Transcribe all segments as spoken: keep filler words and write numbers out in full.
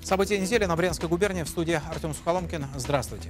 События недели на Брянской губернии. В студии Артем Сухоломкин. Здравствуйте.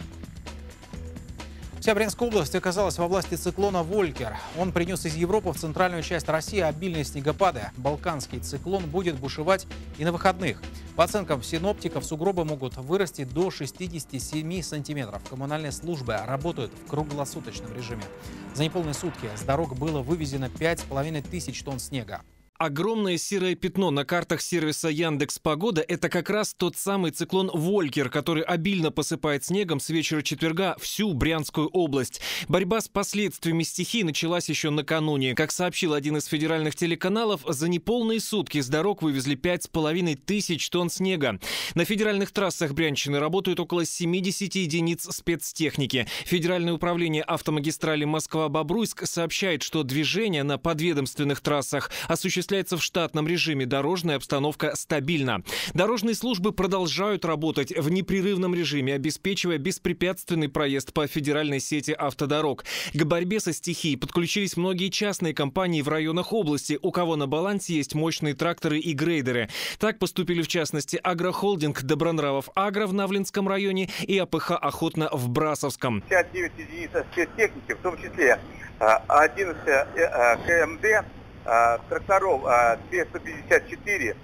Вся Брянская область оказалась во власти циклона «Волькер». Он принес из Европы в центральную часть России обильные снегопады. Балканский циклон будет бушевать и на выходных. По оценкам синоптиков, сугробы могут вырасти до шестидесяти семи сантиметров. Коммунальные службы работают в круглосуточном режиме. За неполные сутки с дорог было вывезено пять с половиной тысяч тонн снега. Огромное серое пятно на картах сервиса Яндекс.Погода – это как раз тот самый циклон «Волькер», который обильно посыпает снегом с вечера четверга всю Брянскую область. Борьба с последствиями стихии началась еще накануне. Как сообщил один из федеральных телеканалов, за неполные сутки с дорог вывезли пять с половиной тысяч тонн снега. На федеральных трассах Брянщины работают около семидесяти единиц спецтехники. Федеральное управление автомагистрали Москва-Бобруйск сообщает, что движение на подведомственных трассах осуществляется в штатном режиме, дорожная обстановка стабильна. Дорожные службы продолжают работать в непрерывном режиме, обеспечивая беспрепятственный проезд по федеральной сети автодорог. К борьбе со стихией подключились многие частные компании в районах области, у кого на балансе есть мощные тракторы и грейдеры. Так поступили в частности агрохолдинг Добронравов Агро в Навлинском районе и АПХ Охотно в Брасовском. пятьдесят девять единиц спецтехники, в том числе одиннадцать КМД, тракторов двести пятьдесят четыре,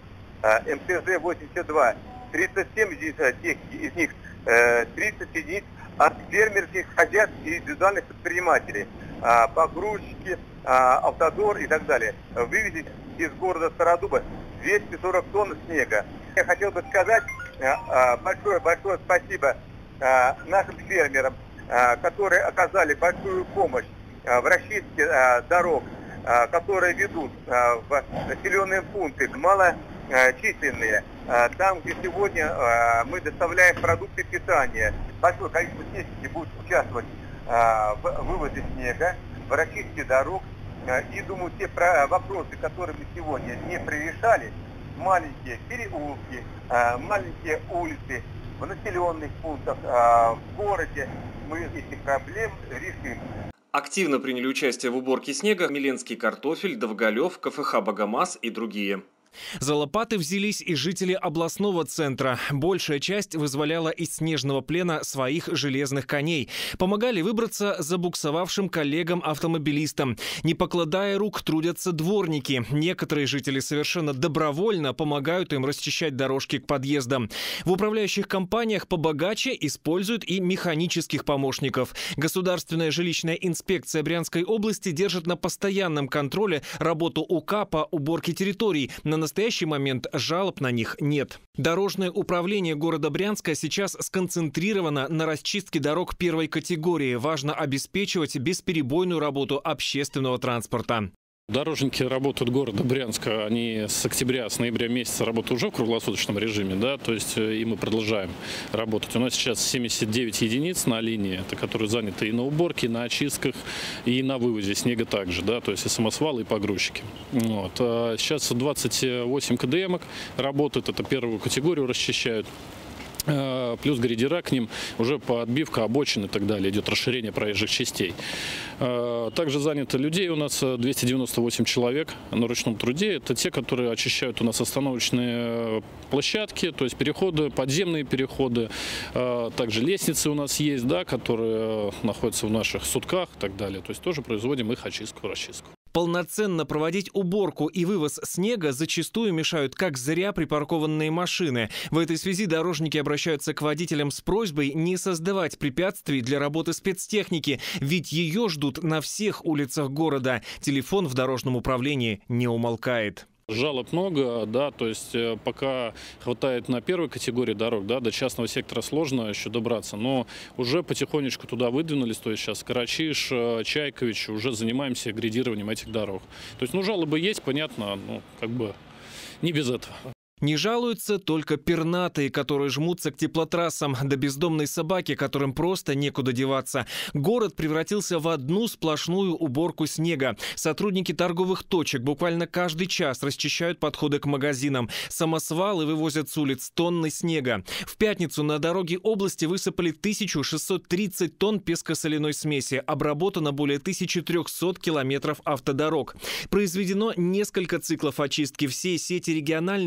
МТЗ восемьдесят два, тридцать семь единиц техники, из них тридцать единиц от фермерских хозяйств и индивидуальных предпринимателей, погрузчики, автодор и так далее. Вывезли из города Стародуба двести сорок тонн снега. Я хотел бы сказать большое-большое спасибо нашим фермерам, которые оказали большую помощь в расчистке дорог, которые ведут в населенные пункты малочисленные, там, где сегодня мы доставляем продукты питания. Большое количество техники будет участвовать в вывозе снега, в расчистке дорог. И, думаю, те вопросы, которые мы сегодня не прорешали, маленькие переулки, маленькие улицы в населенных пунктах, в городе, мы эти проблемы решим. Активно приняли участие в уборке снега Миленский картофель, Довголев, КФХ «Богомаз» и другие. За лопаты взялись и жители областного центра. Большая часть вызволяла из снежного плена своих железных коней. Помогали выбраться забуксовавшим коллегам-автомобилистам. Не покладая рук, трудятся дворники. Некоторые жители совершенно добровольно помогают им расчищать дорожки к подъездам. В управляющих компаниях побогаче используют и механических помощников. Государственная жилищная инспекция Брянской области держит на постоянном контроле работу УК по уборке территорий. На В настоящий момент жалоб на них нет. Дорожное управление города Брянска сейчас сконцентрировано на расчистке дорог первой категории. Важно обеспечивать бесперебойную работу общественного транспорта. Дорожники работают города Брянска, они с октября, с ноября месяца работают уже в круглосуточном режиме, да, то есть и мы продолжаем работать. У нас сейчас семьдесят девять единиц на линии, это которые заняты и на уборке, и на очистках, и на вывозе снега также, да, то есть и самосвалы, и погрузчики. Вот. А сейчас двадцать восемь КДМок работают, это первую категорию расчищают. Плюс грейдера к ним, уже по отбивка обочин и так далее, идет расширение проезжих частей. Также занято людей у нас двести девяносто восемь человек на ручном труде. Это те, которые очищают у нас остановочные площадки, то есть переходы, подземные переходы. Также лестницы у нас есть, да, которые находятся в наших сутках и так далее. То есть тоже производим их очистку, расчистку. Полноценно проводить уборку и вывоз снега зачастую мешают как зря припаркованные машины. В этой связи дорожники обращаются к водителям с просьбой не создавать препятствий для работы спецтехники, ведь ее ждут на всех улицах города. Телефон в дорожном управлении не умолкает. Жалоб много, да, то есть пока хватает на первой категории дорог, да, до частного сектора сложно еще добраться, но уже потихонечку туда выдвинулись, то есть сейчас Карачиш, Чайкович, уже занимаемся грейдированием этих дорог. То есть, ну, жалобы есть, понятно, ну, как бы не без этого. Не жалуются только пернатые, которые жмутся к теплотрассам, да бездомные собаки, которым просто некуда деваться. Город превратился в одну сплошную уборку снега. Сотрудники торговых точек буквально каждый час расчищают подходы к магазинам. Самосвалы вывозят с улиц тонны снега. В пятницу на дороге области высыпали тысячу шестьсот тридцать тонн песко-соляной смеси. Обработано более тысячи трёхсот километров автодорог. Произведено несколько циклов очистки всей сети региональных и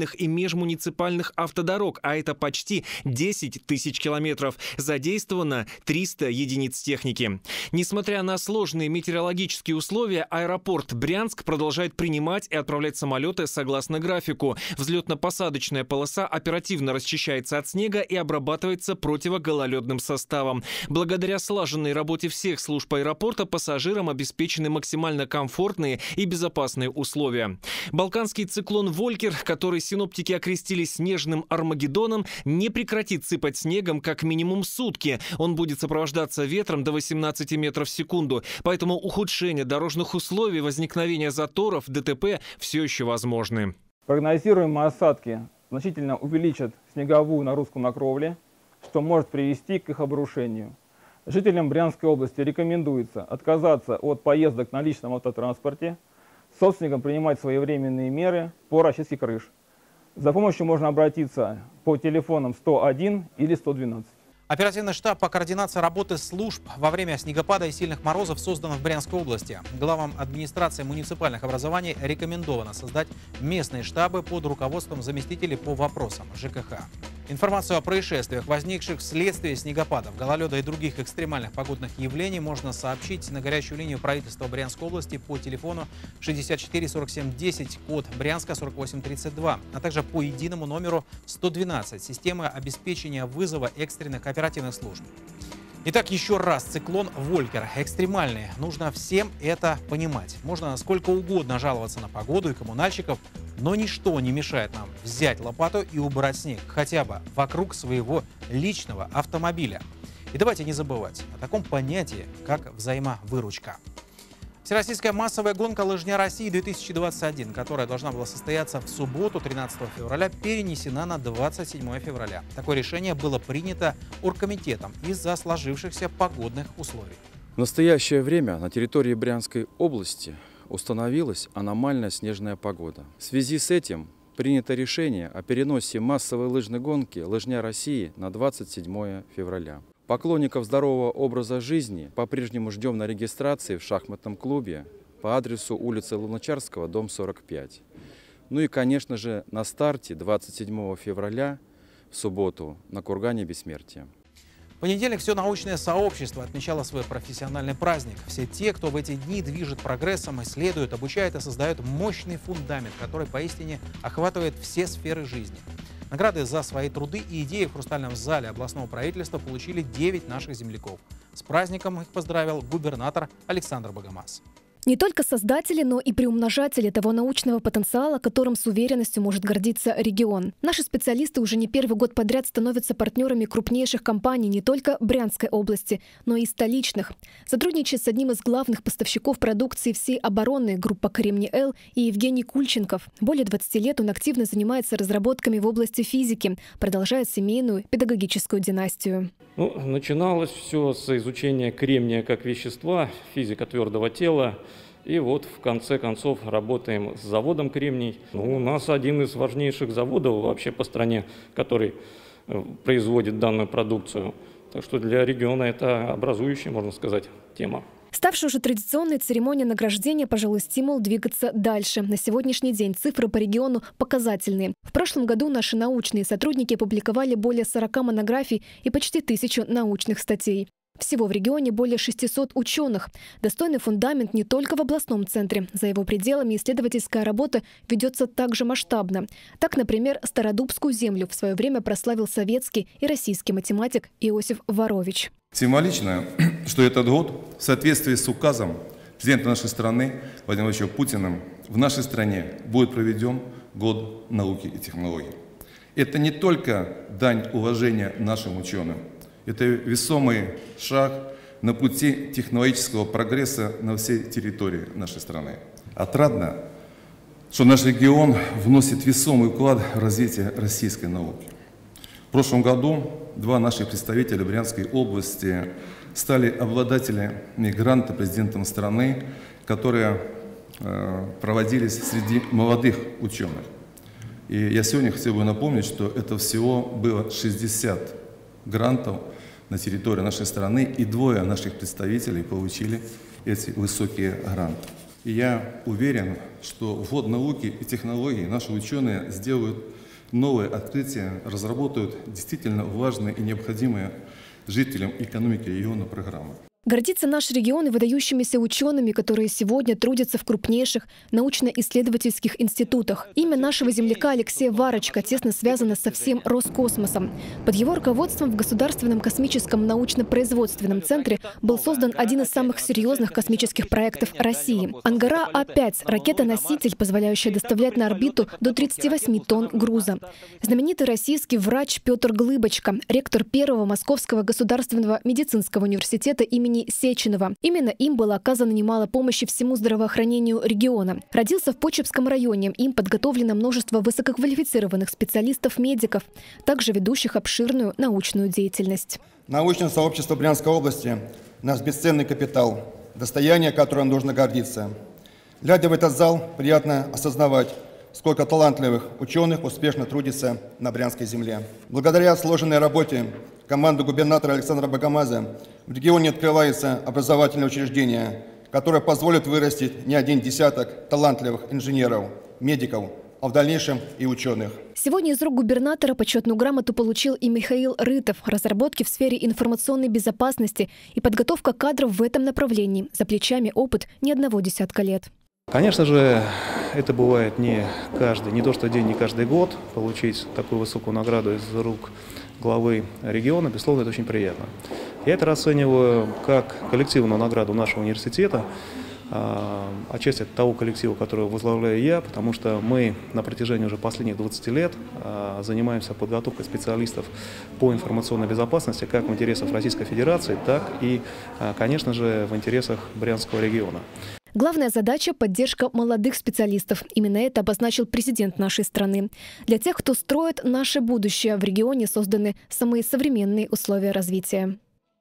межмуниципальных автодорог, а это почти десять тысяч километров. Задействовано триста единиц техники. Несмотря на сложные метеорологические условия, аэропорт Брянск продолжает принимать и отправлять самолеты согласно графику. Взлетно-посадочная полоса оперативно расчищается от снега и обрабатывается противогололедным составом. Благодаря слаженной работе всех служб аэропорта пассажирам обеспечены максимально комфортные и безопасные условия. Балканский циклон «Волькер», который синоптики окрестили снежным Армагеддоном, не прекратит сыпать снегом как минимум сутки. Он будет сопровождаться ветром до восемнадцати метров в секунду. Поэтому ухудшение дорожных условий, возникновение заторов, ДТП все еще возможны. Прогнозируемые осадки значительно увеличат снеговую нагрузку на кровли, что может привести к их обрушению. Жителям Брянской области рекомендуется отказаться от поездок на личном автотранспорте, собственникам принимать своевременные меры по расчистке крыш. За помощью можно обратиться по телефонам сто один или сто двенадцать. Оперативный штаб по координации работы служб во время снегопада и сильных морозов создан в Брянской области. Главам администрации муниципальных образований рекомендовано создать местные штабы под руководством заместителей по вопросам ЖКХ. Информацию о происшествиях, возникших вследствие снегопадов, гололеда и других экстремальных погодных явлений, можно сообщить на горячую линию правительства Брянской области по телефону шестьдесят четыре сорок семь десять, код Брянска сорок восемь тридцать два, а также по единому номеру сто двенадцать системы обеспечения вызова экстренных оперативных служб. Итак, еще раз, циклон «Волькер» экстремальный. Нужно всем это понимать. Можно сколько угодно жаловаться на погоду и коммунальщиков, но ничто не мешает нам взять лопату и убрать снег хотя бы вокруг своего личного автомобиля. И давайте не забывать о таком понятии, как взаимовыручка. Всероссийская массовая гонка «Лыжня России две тысячи двадцать один», которая должна была состояться в субботу, тринадцатого февраля, перенесена на двадцать седьмое февраля. Такое решение было принято оргкомитетом из-за сложившихся погодных условий. В настоящее время на территории Брянской области установилась аномальная снежная погода. В связи с этим принято решение о переносе массовой лыжной гонки «Лыжня России» на двадцать седьмое февраля. Поклонников здорового образа жизни по-прежнему ждем на регистрации в шахматном клубе по адресу улица Луначарского, дом сорок пять. Ну и, конечно же, на старте двадцать седьмого февраля в субботу на кургане Бессмертия. В понедельник все научное сообщество отмечало свой профессиональный праздник. Все те, кто в эти дни движет прогрессом, исследует, обучает и создает мощный фундамент, который поистине охватывает все сферы жизни. Награды за свои труды и идеи в Хрустальном зале областного правительства получили девять наших земляков. С праздником их поздравил губернатор Александр Богомаз. Не только создатели, но и приумножатели того научного потенциала, которым с уверенностью может гордиться регион. Наши специалисты уже не первый год подряд становятся партнерами крупнейших компаний не только Брянской области, но и столичных. Сотрудничает с одним из главных поставщиков продукции всей обороны, группа «Кремний-Л», и Евгений Кульченков. Более двадцати лет он активно занимается разработками в области физики, продолжает семейную педагогическую династию. Ну, начиналось все с изучения кремния как вещества, физика твердого тела. И вот в конце концов работаем с заводом «Кремний». Ну, у нас один из важнейших заводов вообще по стране, который производит данную продукцию. Так что для региона это образующая, можно сказать, тема. Ставшая уже традиционной церемония награждения, пожалуй, стимул двигаться дальше. На сегодняшний день цифры по региону показательные. В прошлом году наши научные сотрудники опубликовали более сорока монографий и почти тысячу научных статей. Всего в регионе более шестисот ученых. Достойный фундамент не только в областном центре. За его пределами исследовательская работа ведется также масштабно. Так, например, Стародубскую землю в свое время прославил советский и российский математик Иосиф Ворович. Символично, что этот год в соответствии с указом президента нашей страны Владимира Владимировича Путина в нашей стране будет проведен год науки и технологий. Это не только дань уважения нашим ученым. Это весомый шаг на пути технологического прогресса на всей территории нашей страны. Отрадно, что наш регион вносит весомый вклад в развитие российской науки. В прошлом году два наших представителя Брянской области стали обладателями гранта президентом страны, которые э, проводились среди молодых ученых. И я сегодня хотел бы напомнить, что это всего было шестьдесят грантов на территории нашей страны, и двое наших представителей получили эти высокие гранты. И я уверен, что в год науки и технологий наши ученые сделают новые открытия, разработают действительно важные и необходимые жителям экономики региона программы. Гордится наш регион и выдающимися учеными, которые сегодня трудятся в крупнейших научно-исследовательских институтах. Имя нашего земляка Алексея Варочка тесно связано со всем Роскосмосом. Под его руководством в Государственном космическом научно-производственном центре был создан один из самых серьезных космических проектов России. Ангара А пять – ракета-носитель, позволяющая доставлять на орбиту до тридцати восьми тонн груза. Знаменитый российский врач Петр Глыбочка, ректор первого Московского государственного медицинского университета имени Сеченова. Именно им было оказано немало помощи всему здравоохранению региона. Родился в Почепском районе. Им подготовлено множество высококвалифицированных специалистов-медиков, также ведущих обширную научную деятельность. Научное сообщество Брянской области – наш бесценный капитал, достояние, которым нужно гордиться. Глядя в этот зал, приятно осознавать, сколько талантливых ученых успешно трудится на Брянской земле. Благодаря сложенной работе команды губернатора Александра Богомаза в регионе открывается образовательное учреждение, которое позволит вырастить не один десяток талантливых инженеров, медиков, а в дальнейшем и ученых. Сегодня из рук губернатора почетную грамоту получил и Михаил Рытов. Разработки в сфере информационной безопасности и подготовка кадров в этом направлении. За плечами опыт не одного десятка лет. Конечно же, это бывает не каждый, не то что день, не каждый год. Получить такую высокую награду из рук главы региона, безусловно, это очень приятно. Я это расцениваю как коллективную награду нашего университета, отчасти от того коллектива, который возглавляю я, потому что мы на протяжении уже последних двадцати лет занимаемся подготовкой специалистов по информационной безопасности как в интересах Российской Федерации, так и, конечно же, в интересах Брянского региона. Главная задача – поддержка молодых специалистов. Именно это обозначил президент нашей страны. Для тех, кто строит наше будущее, в регионе созданы самые современные условия развития.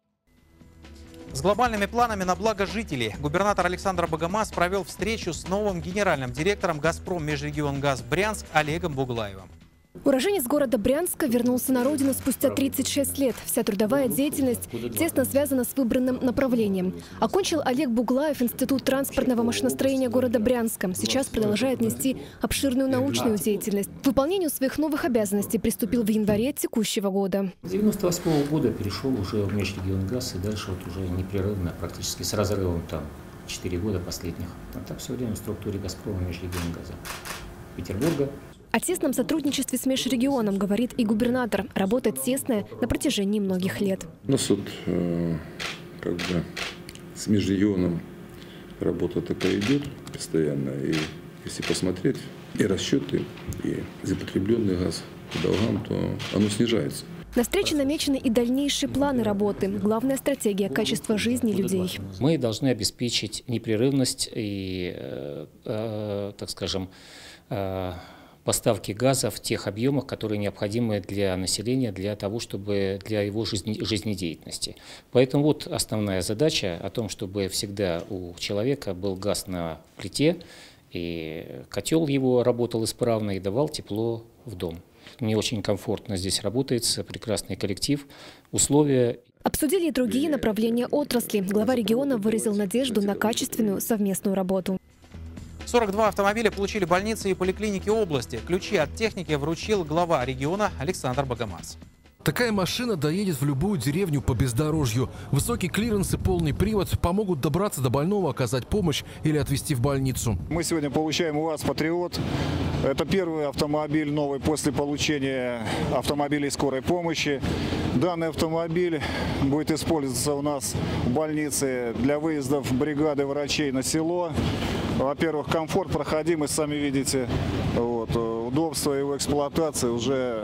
С глобальными планами на благо жителей губернатор Александр Богомаз провел встречу с новым генеральным директором «Газпром Межрегионгаз Брянск» Олегом Буглаевым. Уроженец города Брянска вернулся на родину спустя тридцать шесть лет. Вся трудовая деятельность тесно связана с выбранным направлением. Окончил Олег Буглаев Институт транспортного машиностроения города Брянска. Сейчас продолжает нести обширную научную деятельность. К выполнению своих новых обязанностей приступил в январе текущего года. С девяносто восьмого года перешел уже в Межрегионгаз и дальше вот уже непрерывно, практически с разрывом там четыре года последних. А так все время в структуре «Газпрома» Межрегионгаза Петербурга. О тесном сотрудничестве с межрегионом говорит и губернатор. Работа тесная на протяжении многих лет. У нас вот э, как бы с межрегионом работа такая идет постоянно. И если посмотреть и расчеты, и запотребленный газ по долгам, то оно снижается. На встрече намечены и дальнейшие планы работы. Главная стратегия – качество жизни людей. Мы должны обеспечить непрерывность и, э, э, так скажем, э, поставки газа в тех объемах, которые необходимы для населения, для того, чтобы для его жизни, жизнедеятельности. Поэтому вот основная задача о том, чтобы всегда у человека был газ на плите, и котел его работал исправно и давал тепло в дом. Мне очень комфортно здесь работается, прекрасный коллектив, условия. Обсудили и другие направления отрасли. Глава региона выразил надежду на качественную совместную работу. сорок два автомобиля получили больницы и поликлиники области. Ключи от техники вручил глава региона Александр Богомаз. Такая машина доедет в любую деревню по бездорожью. Высокий клиренс и полный привод помогут добраться до больного, оказать помощь или отвезти в больницу. Мы сегодня получаем УАЗ «Патриот». Это первый автомобиль новый после получения автомобилей скорой помощи. Данный автомобиль будет использоваться у нас в больнице для выездов бригады врачей на село. Во-первых, комфорт, проходимость, сами видите. Вот, удобство его эксплуатации уже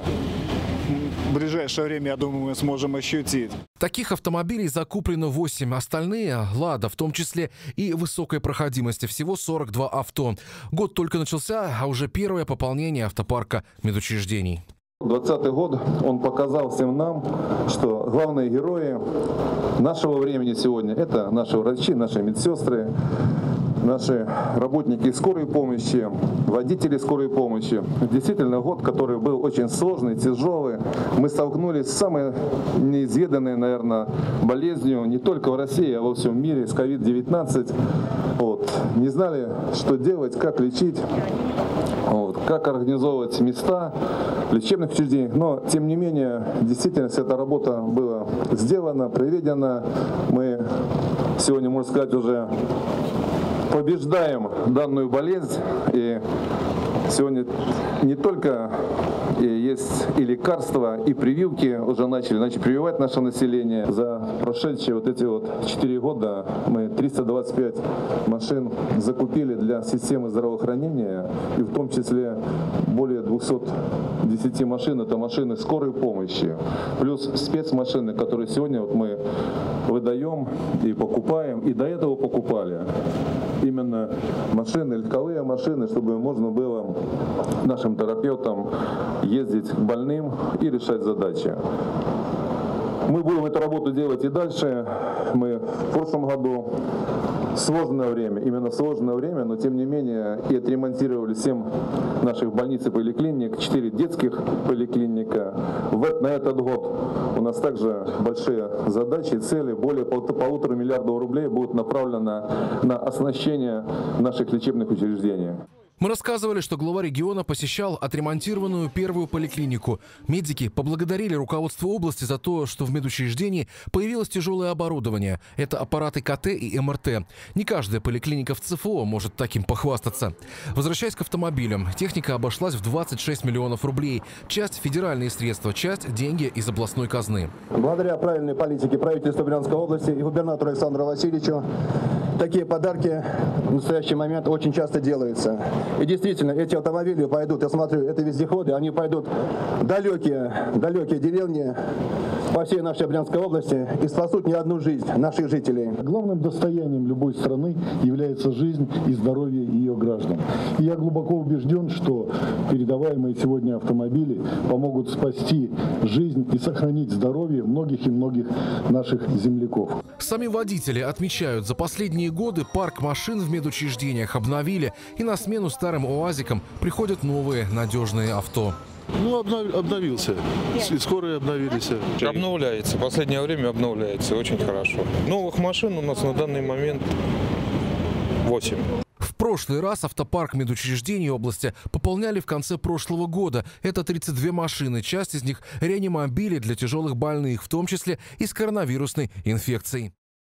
в ближайшее время, я думаю, мы сможем ощутить. Таких автомобилей закуплено восемь, остальные – «Лада», в том числе и высокой проходимости, всего сорок два авто. Год только начался, а уже первое пополнение автопарка медучреждений. двадцатый год, он показал всем нам, что главные герои нашего времени сегодня – это наши врачи, наши медсестры. наши работники скорой помощи, водители скорой помощи. Действительно, год, который был очень сложный, тяжелый. Мы столкнулись с самой неизведанной, наверное, болезнью не только в России, а во всем мире, с ковид девятнадцать. Вот. Не знали, что делать, как лечить, вот, как организовывать места лечебных учреждений. Но, тем не менее, действительно, эта работа была сделана, проведена. Мы сегодня, можно сказать, уже побеждаем данную болезнь. И сегодня не только есть и лекарства, и прививки уже начали, начали прививать наше население. За прошедшие вот эти вот четыре года мы триста двадцать пять машин закупили для системы здравоохранения, и в том числе более двухсот десяти машин, это машины скорой помощи, плюс спецмашины, которые сегодня вот мы выдаем и покупаем, и до этого покупали. Именно машины, легковые машины, чтобы можно было нашим терапевтам ездить к больным и решать задачи. Мы будем эту работу делать и дальше. Мы в прошлом году сложное время, именно сложное время, но тем не менее и отремонтировали семь наших больниц и поликлиник, четыре детских поликлиника. В, на этот год у нас также большие задачи и цели. Более полутора миллиардов рублей будут направлены на оснащение наших лечебных учреждений. Мы рассказывали, что глава региона посещал отремонтированную первую поликлинику. Медики поблагодарили руководство области за то, что в медучреждении появилось тяжелое оборудование. Это аппараты ка тэ и эм эр тэ. Не каждая поликлиника в цэ эф о может таким похвастаться. Возвращаясь к автомобилям, техника обошлась в двадцать шесть миллионов рублей. Часть федеральные средства, часть деньги из областной казны. Благодаря правильной политике правительства Брянской области и губернатору Александру Васильевичу такие подарки в настоящий момент очень часто делаются. И действительно, эти автомобили пойдут, я смотрю, это вездеходы, они пойдут в далекие, далекие деревни по всей нашей Брянской области и спасут не одну жизнь наших жителей. Главным достоянием любой страны является жизнь и здоровье ее граждан. И я глубоко убежден, что передаваемые сегодня автомобили помогут спасти жизнь и сохранить здоровье многих и многих наших земляков. Сами водители отмечают, за последние годы парк машин в медучреждениях обновили, и на смену старым УАЗикам приходят новые надежные авто. Ну, обнов, обновился. И скорые обновились. Обновляется. В последнее время обновляется. Очень хорошо. Новых машин у нас на данный момент восемь. В прошлый раз автопарк медучреждений области пополняли в конце прошлого года. Это тридцать две машины. Часть из них реанимобили для тяжелых больных, в том числе и с коронавирусной инфекцией.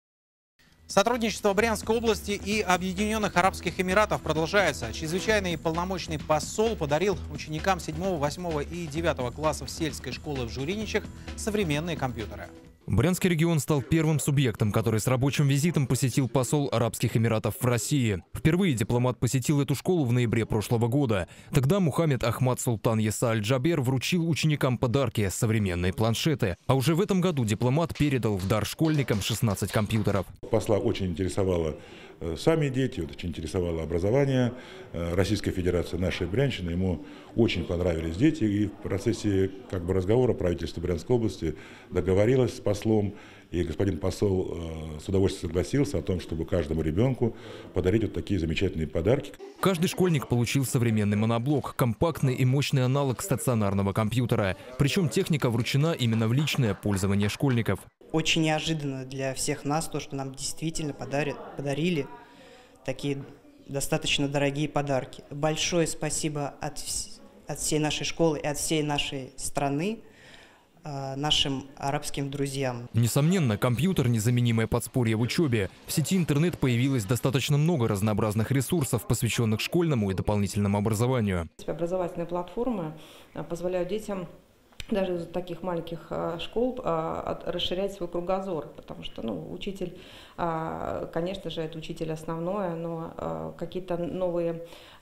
Сотрудничество Брянской области и Объединенных Арабских Эмиратов продолжается. Чрезвычайный полномочный посол подарил ученикам седьмого, восьмого и девятого классов сельской школы в Журиничах современные компьютеры. Брянский регион стал первым субъектом, который с рабочим визитом посетил посол Арабских Эмиратов в России. Впервые дипломат посетил эту школу в ноябре прошлого года. Тогда Мухаммед Ахмад Султан Яса Аль-Джабер вручил ученикам подарки – современные планшеты. А уже в этом году дипломат передал в дар школьникам шестнадцать компьютеров. Посла очень интересовало сами дети, вот, очень интересовало образование Российской Федерации, нашей Брянщины. Ему очень понравились дети, и в процессе как бы, разговора правительство Брянской области договорилось с послом, и господин посол с удовольствием согласился о том, чтобы каждому ребенку подарить вот такие замечательные подарки. Каждый школьник получил современный моноблок, компактный и мощный аналог стационарного компьютера. Причем техника вручена именно в личное пользование школьников. Очень неожиданно для всех нас то, что нам действительно подарили, подарили такие достаточно дорогие подарки. Большое спасибо от, от всей нашей школы и от всей нашей страны э, нашим арабским друзьям. Несомненно, компьютер – незаменимое подспорье в учебе. В сети интернет появилось достаточно много разнообразных ресурсов, посвященных школьному и дополнительному образованию. Образовательные платформы позволяют детям даже из таких маленьких школ расширять свой кругозор, потому что ну, учитель, конечно же, это учитель основное, но какие-то новые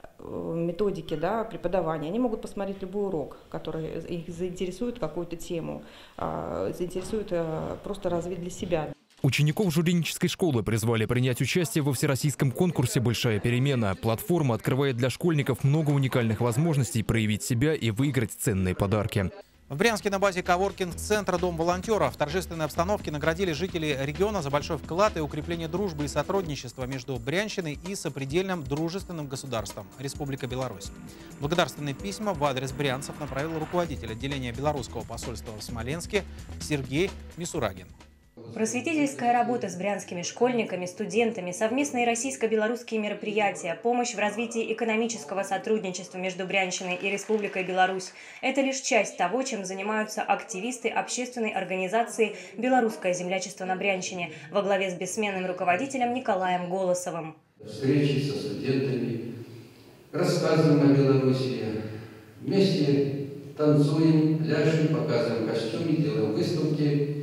методики да, преподавания, они могут посмотреть любой урок, который их заинтересует какую-то тему, заинтересует просто развить для себя. Учеников Журинической школы призвали принять участие во всероссийском конкурсе «Большая перемена». Платформа открывает для школьников много уникальных возможностей проявить себя и выиграть ценные подарки. В Брянске на базе коворкинг-центра «Дом волонтеров» в торжественной обстановке наградили жителей региона за большой вклад и укрепление дружбы и сотрудничества между Брянщиной и сопредельным дружественным государством – Республика Беларусь. Благодарственные письма в адрес брянцев направил руководитель отделения белорусского посольства в Смоленске Сергей Мисурагин. Просветительская работа с брянскими школьниками, студентами, совместные российско-белорусские мероприятия, помощь в развитии экономического сотрудничества между Брянщиной и Республикой Беларусь – это лишь часть того, чем занимаются активисты общественной организации «Белорусское землячество на Брянщине» во главе с бессменным руководителем Николаем Голосовым. Встречи со студентами, рассказываем о Беларуси, вместе танцуем, пляшем, показываем костюмы, делаем выставки.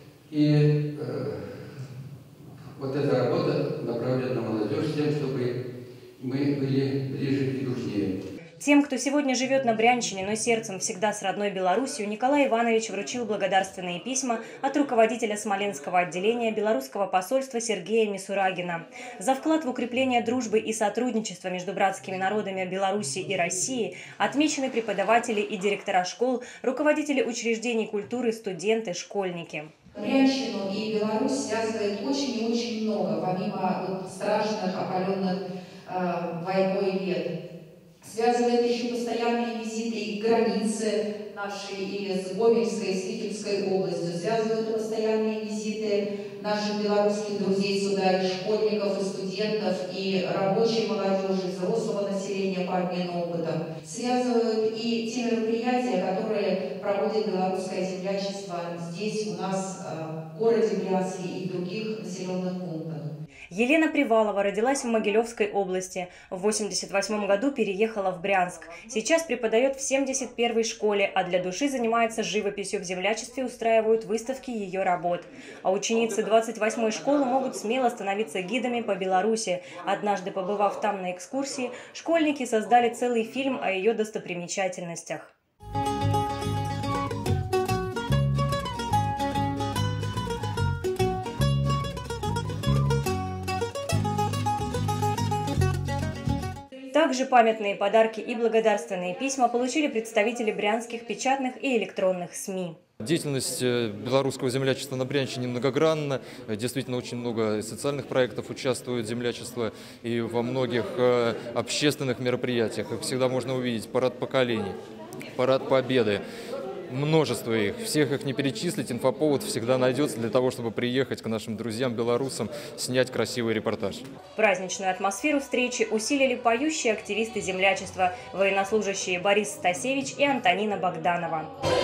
И э, вот эта работа направлена на молодежь, с тем, чтобы мы были ближе и дружнее. Тем, кто сегодня живет на Брянщине, но сердцем всегда с родной Беларусью, Николай Иванович вручил благодарственные письма от руководителя Смоленского отделения белорусского посольства Сергея Мисурагина. За вклад в укрепление дружбы и сотрудничества между братскими народами Беларуси и России отмечены преподаватели и директора школ, руководители учреждений культуры, студенты, школьники. Брянщину и Беларусь связывает очень и очень много, помимо вот страшных, опаленных э, войной лет. Связывает еще постоянные визиты и границы нашей или с Гомельской, с Витебской областью. Связывают постоянные визиты наших белорусских друзей сюда, и школьников, и студентов, и рабочей молодежи, взрослого населения по обмену опытом. Связывают и те мероприятия, которые проводит белорусское землячество здесь, у нас, в городе Брянске и в других населенных пунктах. Елена Привалова родилась в Могилевской области. В восемьдесят восьмом году переехала в Брянск. Сейчас преподает в семьдесят первой школе, а для души занимается живописью. В землячестве устраивают выставки ее работ. А ученицы двадцать восьмой школы могут смело становиться гидами по Беларуси. Однажды, побывав там на экскурсии, школьники создали целый фильм о ее достопримечательностях. Также памятные подарки и благодарственные письма получили представители брянских печатных и электронных СМИ. Деятельность белорусского землячества на Брянщине многогранна. Действительно, очень много социальных проектов участвует землячество и во многих общественных мероприятиях. Как всегда можно увидеть парад поколений, парад победы. Множество их. Всех их не перечислить. Инфоповод всегда найдется для того, чтобы приехать к нашим друзьям, белорусам, снять красивый репортаж. Праздничную атмосферу встречи усилили поющие активисты землячества, военнослужащие Борис Стасевич и Антонина Богданова.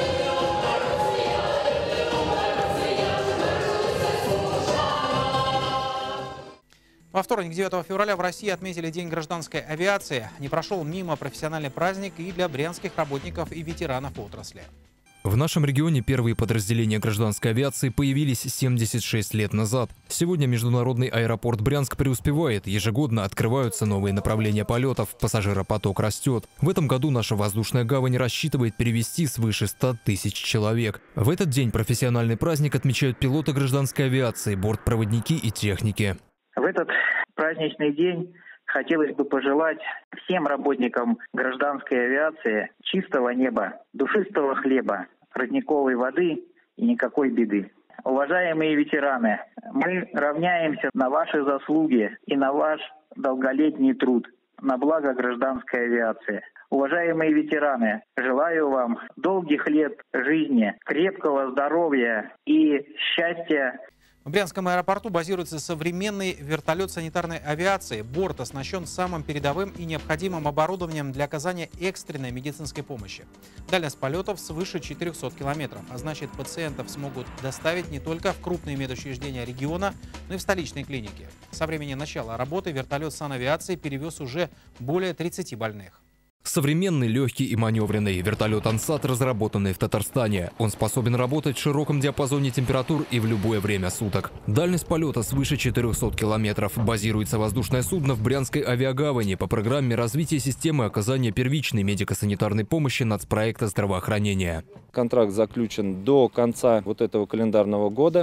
Во вторник, девятого февраля, в России отметили День гражданской авиации. Не прошел мимо профессиональный праздник и для брянских работников и ветеранов отрасли. В нашем регионе первые подразделения гражданской авиации появились семьдесят шесть лет назад. Сегодня международный аэропорт Брянск преуспевает. Ежегодно открываются новые направления полетов, пассажиропоток растет. В этом году наша воздушная гавань рассчитывает перевезти свыше ста тысяч человек. В этот день профессиональный праздник отмечают пилоты гражданской авиации, бортпроводники и техники. В этот праздничный день хотелось бы пожелать всем работникам гражданской авиации чистого неба, душистого хлеба, родниковой воды и никакой беды. Уважаемые ветераны, мы равняемся на ваши заслуги и на ваш долголетний труд, на благо гражданской авиации. Уважаемые ветераны, желаю вам долгих лет жизни, крепкого здоровья и счастья. В Брянском аэропорту базируется современный вертолет санитарной авиации. Борт оснащен самым передовым и необходимым оборудованием для оказания экстренной медицинской помощи. Дальность полетов свыше четырёхсот километров, а значит, пациентов смогут доставить не только в крупные медучреждения региона, но и в столичные клиники. Со времени начала работы вертолет санавиации перевез уже более тридцати больных. Современный, легкий и маневренный вертолет «Ансат», разработанный в Татарстане. Он способен работать в широком диапазоне температур и в любое время суток. Дальность полета свыше четырёхсот километров. Базируется воздушное судно в Брянской авиагавани по программе развития системы оказания первичной медико-санитарной помощи нацпроекта здравоохранения. Контракт заключен до конца вот этого календарного года.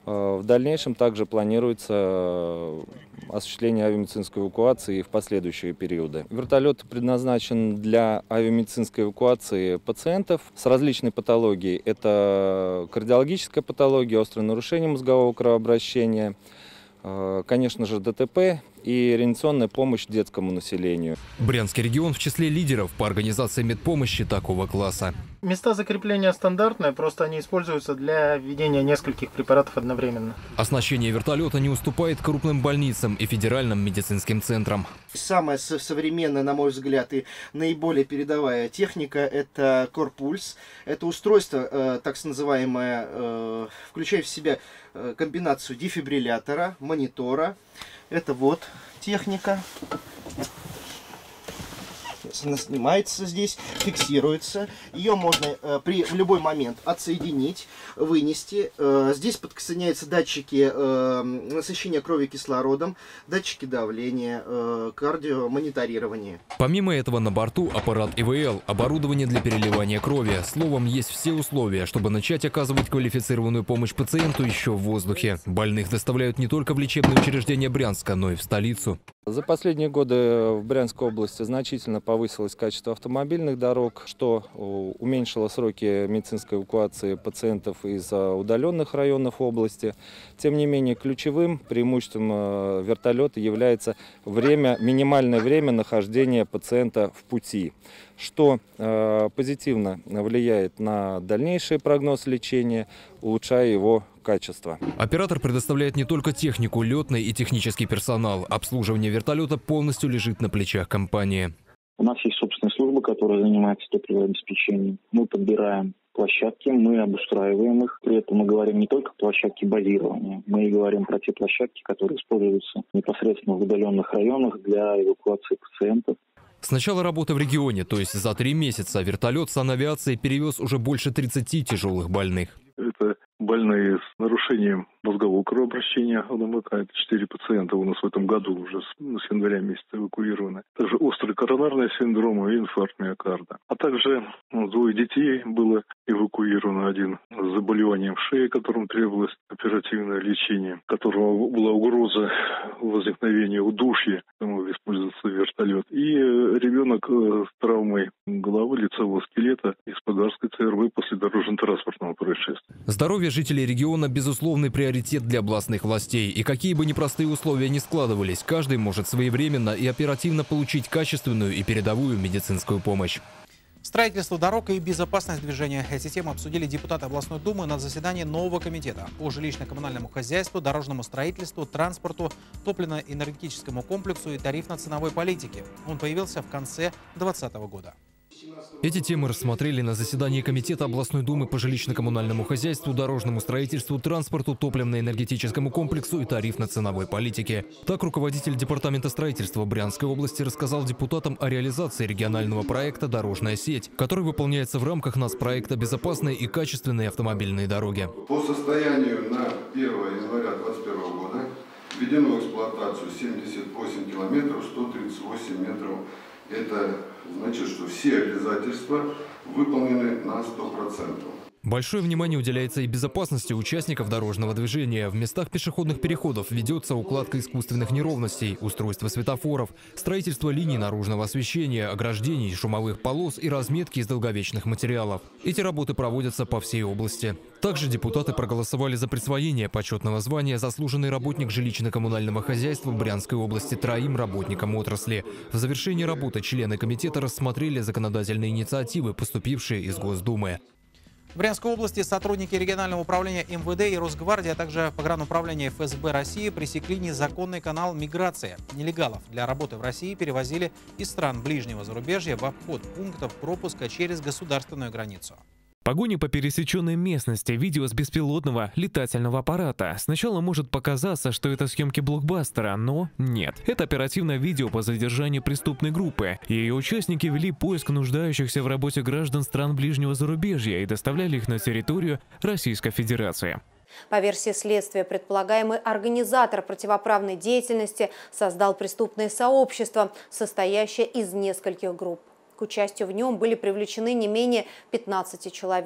В дальнейшем также планируется осуществление авиамедицинской эвакуации в последующие периоды. Вертолет предназначен для авиамедицинской эвакуации пациентов с различной патологией. Это кардиологическая патология, острое нарушение мозгового кровообращения, конечно же, ДТП и реанимационная помощь детскому населению. Брянский регион в числе лидеров по организации медпомощи такого класса. Места закрепления стандартные, просто они используются для введения нескольких препаратов одновременно. Оснащение вертолета не уступает крупным больницам и федеральным медицинским центрам. Самая современная, на мой взгляд, и наиболее передовая техника – это Корпульс. Это устройство, так называемое, включает в себя комбинацию дефибриллятора, монитора. Это вот техника. Она снимается здесь, фиксируется. Ее можно э, при, в любой момент отсоединить, вынести. Э, здесь подсоединяются датчики э, насыщения крови кислородом, датчики давления, э, кардиомониторирование. Помимо этого на борту аппарат И В Л, оборудование для переливания крови. Словом, есть все условия, чтобы начать оказывать квалифицированную помощь пациенту еще в воздухе. Больных доставляют не только в лечебные учреждения Брянска, но и в столицу. За последние годы в Брянской области значительно повысилось качество автомобильных дорог, что уменьшило сроки медицинской эвакуации пациентов из удаленных районов области. Тем не менее, ключевым преимуществом вертолета является время, минимальное время нахождения пациента в пути, что э, позитивно влияет на дальнейший прогноз лечения, улучшая его качество. Оператор предоставляет не только технику, летный и технический персонал. Обслуживание вертолета полностью лежит на плечах компании. У нас есть собственная служба, которая занимается топливным обеспечением. Мы подбираем площадки, мы обустраиваем их. При этом мы говорим не только площадки базирования, мы и говорим про те площадки, которые используются непосредственно в удаленных районах для эвакуации пациентов. С начала работы в регионе, то есть за три месяца, вертолет санавиации перевез уже больше тридцати тяжелых больных. Это больные с нарушением мозгового кровообращения. Это четыре пациента у нас в этом году уже с, с января месяца эвакуированы. Также острый коронарный синдром и инфаркт миокарда. А также ну, двое детей было эвакуировано. Один с заболеванием шеи, которому требовалось оперативное лечение, у которого была угроза возникновения удушья, мог использоваться вертолет. И ребенок с травмой головы, лицевого скелета из Подарской Ц Р В после дорожно-транспортного происшествия. Здоровье жителей региона – безусловный приоритет для областных властей. И какие бы непростые условия ни складывались, каждый может своевременно и оперативно получить качественную и передовую медицинскую помощь. Строительство дорог и безопасность движения. Эти темы обсудили депутаты областной думы на заседании нового комитета по жилищно-коммунальному хозяйству, дорожному строительству, транспорту, топливно-энергетическому комплексу и тарифно-ценовой политике. Он появился в конце две тысячи двадцатого года. Эти темы рассмотрели на заседании Комитета областной думы по жилищно-коммунальному хозяйству, дорожному строительству, транспорту, топливно-энергетическому комплексу и тарифно-ценовой политике. Так, руководитель департамента строительства Брянской области рассказал депутатам о реализации регионального проекта «Дорожная сеть», который выполняется в рамках нацпроекта «Безопасные и качественные автомобильные дороги». По состоянию на первое января две тысячи двадцать первого года введено в эксплуатацию семьдесят восемь километров сто тридцать восемь метров. Это значит, что все обязательства выполнены на сто процентов. Большое внимание уделяется и безопасности участников дорожного движения. В местах пешеходных переходов ведется укладка искусственных неровностей, устройство светофоров, строительство линий наружного освещения, ограждений, шумовых полос и разметки из долговечных материалов. Эти работы проводятся по всей области. Также депутаты проголосовали за присвоение почетного звания «Заслуженный работник жилищно-коммунального хозяйства» Брянской области троим работникам отрасли. В завершении работы члены комитета рассмотрели законодательные инициативы, поступившие из Госдумы. В Брянской области сотрудники регионального управления Эм Вэ Дэ и Росгвардии, а также погрануправления Эф Эс Бэ России пресекли незаконный канал миграции. Нелегалов для работы в России перевозили из стран ближнего зарубежья в обход пунктов пропуска через государственную границу. Погони по пересеченной местности, видео с беспилотного летательного аппарата. Сначала может показаться, что это съемки блокбастера, но нет. Это оперативное видео по задержанию преступной группы. Ее участники вели поиск нуждающихся в работе граждан стран ближнего зарубежья и доставляли их на территорию Российской Федерации. По версии следствия, предполагаемый организатор противоправной деятельности создал преступное сообщество, состоящее из нескольких групп. К участию в нем были привлечены не менее пятнадцати человек.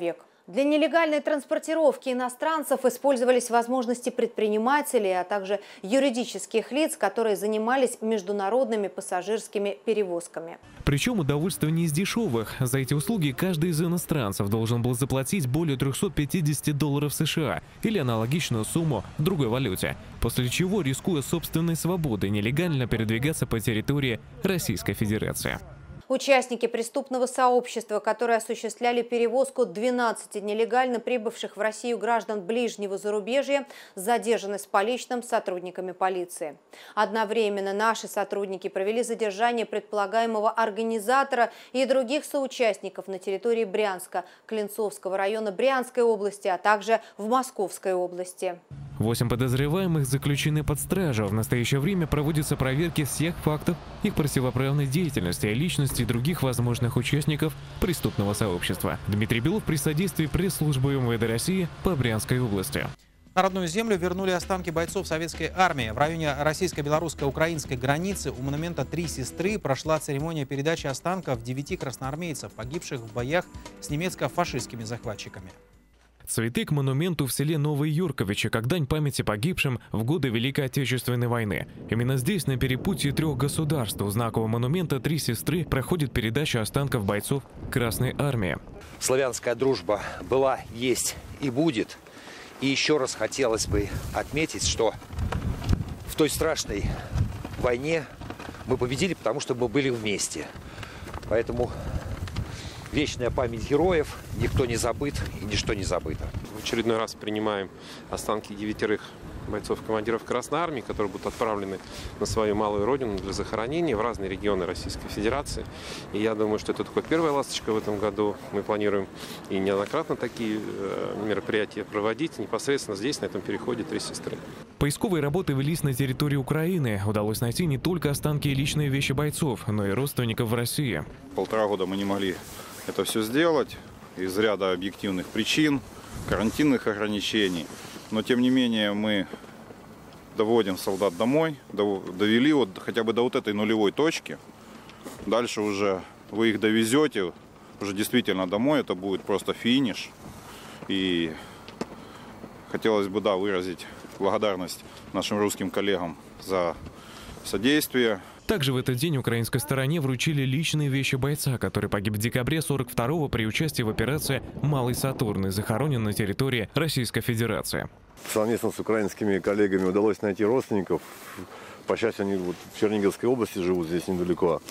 Для нелегальной транспортировки иностранцев использовались возможности предпринимателей, а также юридических лиц, которые занимались международными пассажирскими перевозками. Причем удовольствие не из дешевых. За эти услуги каждый из иностранцев должен был заплатить более трёхсот пятидесяти долларов США или аналогичную сумму в другой валюте, после чего, рискуя собственной свободой, нелегально передвигаться по территории Российской Федерации. Участники преступного сообщества, которые осуществляли перевозку двенадцати нелегально прибывших в Россию граждан ближнего зарубежья, задержаны с поличным сотрудниками полиции. Одновременно наши сотрудники провели задержание предполагаемого организатора и других соучастников на территории Брянска, Клинцовского района Брянской области, а также в Московской области. Восемь подозреваемых заключены под стражу. В настоящее время проводятся проверки всех фактов их противоправной деятельности, личности и других возможных участников преступного сообщества. Дмитрий Белов при содействии пресс-службы МВД России по Брянской области. На родную землю вернули останки бойцов советской армии. В районе российско-белорусско-украинской границы у монумента «Три сестры» прошла церемония передачи останков девяти красноармейцев, погибших в боях с немецко-фашистскими захватчиками. Цветы к монументу в селе Новые Юрковичи, как дань памяти погибшим в годы Великой Отечественной войны. Именно здесь, на перепутье трех государств, у знакового монумента «Три сестры» проходит передача останков бойцов Красной армии. Славянская дружба была, есть и будет. И еще раз хотелось бы отметить, что в той страшной войне мы победили, потому что мы были вместе. Поэтому вечная память героев, никто не забыт и ничто не забыто. В очередной раз принимаем останки девятерых бойцов-командиров Красной армии, которые будут отправлены на свою малую родину для захоронения в разные регионы Российской Федерации. И я думаю, что это только первая ласточка в этом году. Мы планируем и неоднократно такие мероприятия проводить непосредственно здесь, на этом переходе «Три сестры». Поисковые работы велись на территории Украины. Удалось найти не только останки и личные вещи бойцов, но и родственников в России. Полтора года мы не могли это все сделать из ряда объективных причин, карантинных ограничений. Но тем не менее мы доводим солдат домой, довели вот хотя бы до вот этой нулевой точки. Дальше уже вы их довезете уже действительно домой, это будет просто финиш. И хотелось бы, да, выразить благодарность нашим русским коллегам за содействие. Также в этот день украинской стороне вручили личные вещи бойца, который погиб в декабре сорок второго при участии в операции «Малый Сатурн» и захоронен на территории Российской Федерации. Совместно с украинскими коллегами удалось найти родственников. По счастью, они вот в Черниговской области живут, здесь недалеко.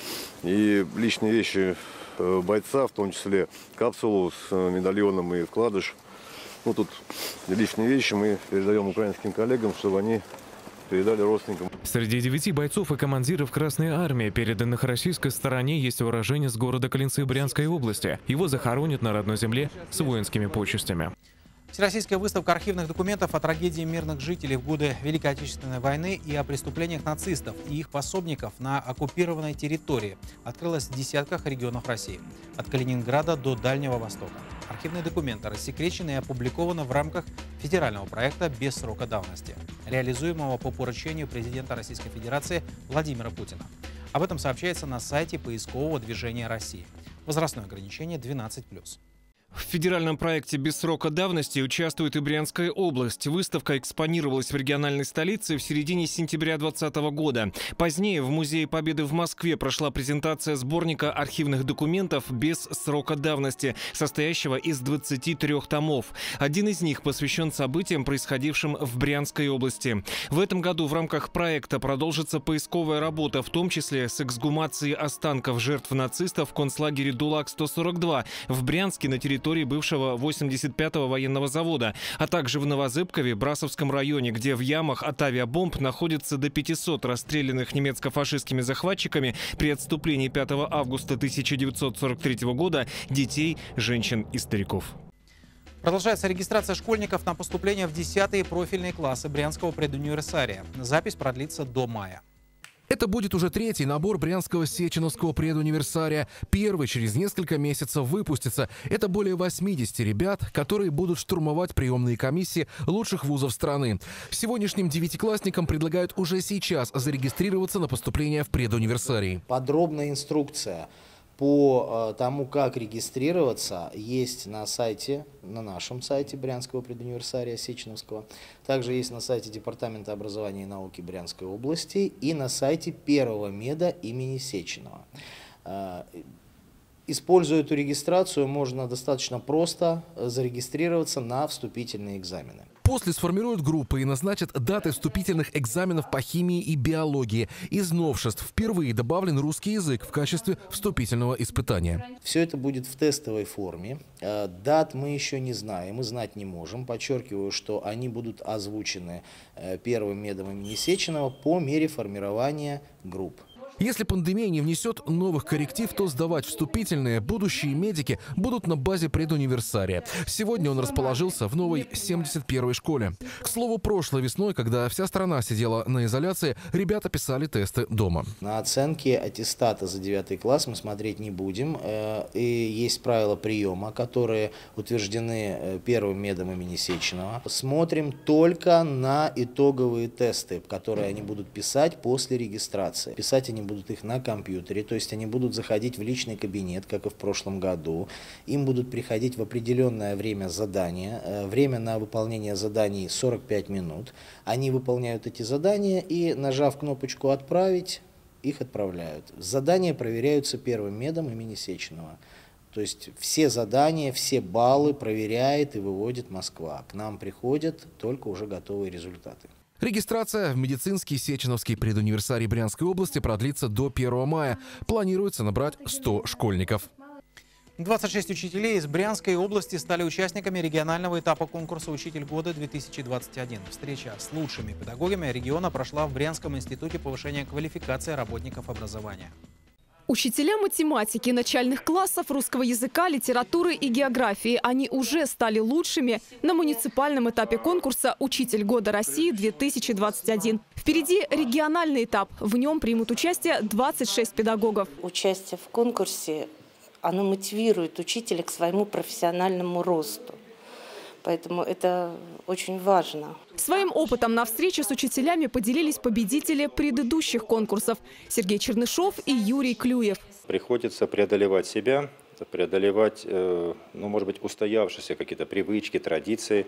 И личные вещи бойца, в том числе капсулу с медальоном и вкладыш. Ну, тут личные вещи мы передаем украинским коллегам, чтобы они передали родственникам. Среди девяти бойцов и командиров Красной армии, переданных российской стороне, есть уроженец города Клинцы Брянской области. Его захоронят на родной земле с воинскими почестями. Всероссийская выставка архивных документов о трагедии мирных жителей в годы Великой Отечественной войны и о преступлениях нацистов и их пособников на оккупированной территории открылась в десятках регионов России, от Калининграда до Дальнего Востока. Архивные документы рассекречены и опубликованы в рамках федерального проекта без срока давности, реализуемого по поручению президента Российской Федерации Владимира Путина. Об этом сообщается на сайте поискового движения России. Возрастное ограничение двенадцать плюс. В федеральном проекте без срока давности участвует и Брянская область. Выставка экспонировалась в региональной столице в середине сентября двадцатого года. Позднее в Музее Победы в Москве прошла презентация сборника архивных документов без срока давности, состоящего из двадцати трёх томов. Один из них посвящен событиям, происходившим в Брянской области. В этом году в рамках проекта продолжится поисковая работа, в том числе с эксгумацией останков жертв нацистов в концлагере ДУЛАК сто сорок два в Брянске на территории бывшего восемьдесят пятого военного завода, а также в Новозыбкове, Брасовском районе, где в ямах от авиабомб находится до пятисот расстрелянных немецко-фашистскими захватчиками при отступлении пятого августа тысяча девятьсот сорок третьего года детей, женщин и стариков. Продолжается регистрация школьников на поступление в десятые профильные классы Брянского предуниверсария. Запись продлится до мая. Это будет уже третий набор Брянского Сеченовского предуниверсария. Первый через несколько месяцев выпустится. Это более восьмидесяти ребят, которые будут штурмовать приемные комиссии лучших вузов страны. Сегодняшним девятиклассникам предлагают уже сейчас зарегистрироваться на поступление в предуниверсарий. Подробная инструкция по тому, как регистрироваться, есть на сайте, на нашем сайте Брянского предуниверсария Сеченовского. Также есть на сайте Департамента образования и науки Брянской области и на сайте первого меда имени Сеченова. Используя эту регистрацию, можно достаточно просто зарегистрироваться на вступительные экзамены. После сформируют группы и назначат даты вступительных экзаменов по химии и биологии. Из новшеств впервые добавлен русский язык в качестве вступительного испытания. Все это будет в тестовой форме. Дат мы еще не знаем и знать не можем. Подчеркиваю, что они будут озвучены первым медом имени Сеченова по мере формирования групп. Если пандемия не внесет новых корректив, то сдавать вступительные будущие медики будут на базе предуниверсария. Сегодня он расположился в новой семьдесят первой школе. К слову, прошлой весной, когда вся страна сидела на изоляции, ребята писали тесты дома. На оценки аттестата за девятый класс мы смотреть не будем. И есть правила приема, которые утверждены первым медом имени Сеченова. Смотрим только на итоговые тесты, которые они будут писать после регистрации. Писать они будут их на компьютере, то есть они будут заходить в личный кабинет, как и в прошлом году. Им будут приходить в определенное время задания. Время на выполнение заданий сорок пять минут. Они выполняют эти задания и, нажав кнопочку «Отправить», их отправляют. Задания проверяются первым медом имени Сеченова. То есть все задания, все баллы проверяет и выводит Москва. К нам приходят только уже готовые результаты. Регистрация в медицинский Сеченовский предуниверсарий Брянской области продлится до первого мая. Планируется набрать сто школьников. двадцать шесть учителей из Брянской области стали участниками регионального этапа конкурса «Учитель года-две тысячи двадцать один». Встреча с лучшими педагогами региона прошла в Брянском институте повышения квалификации работников образования. Учителя математики, начальных классов, русского языка, литературы и географии. Они уже стали лучшими на муниципальном этапе конкурса «Учитель года России-две тысячи двадцать один». Впереди региональный этап. В нем примут участие двадцать шесть педагогов. Участие в конкурсе, оно мотивирует учителя к своему профессиональному росту. Поэтому это очень важно. Своим опытом на встрече с учителями поделились победители предыдущих конкурсов Сергей Чернышов и Юрий Клюев. Приходится преодолевать себя, преодолевать, ну, может быть, устоявшиеся какие-то привычки, традиции.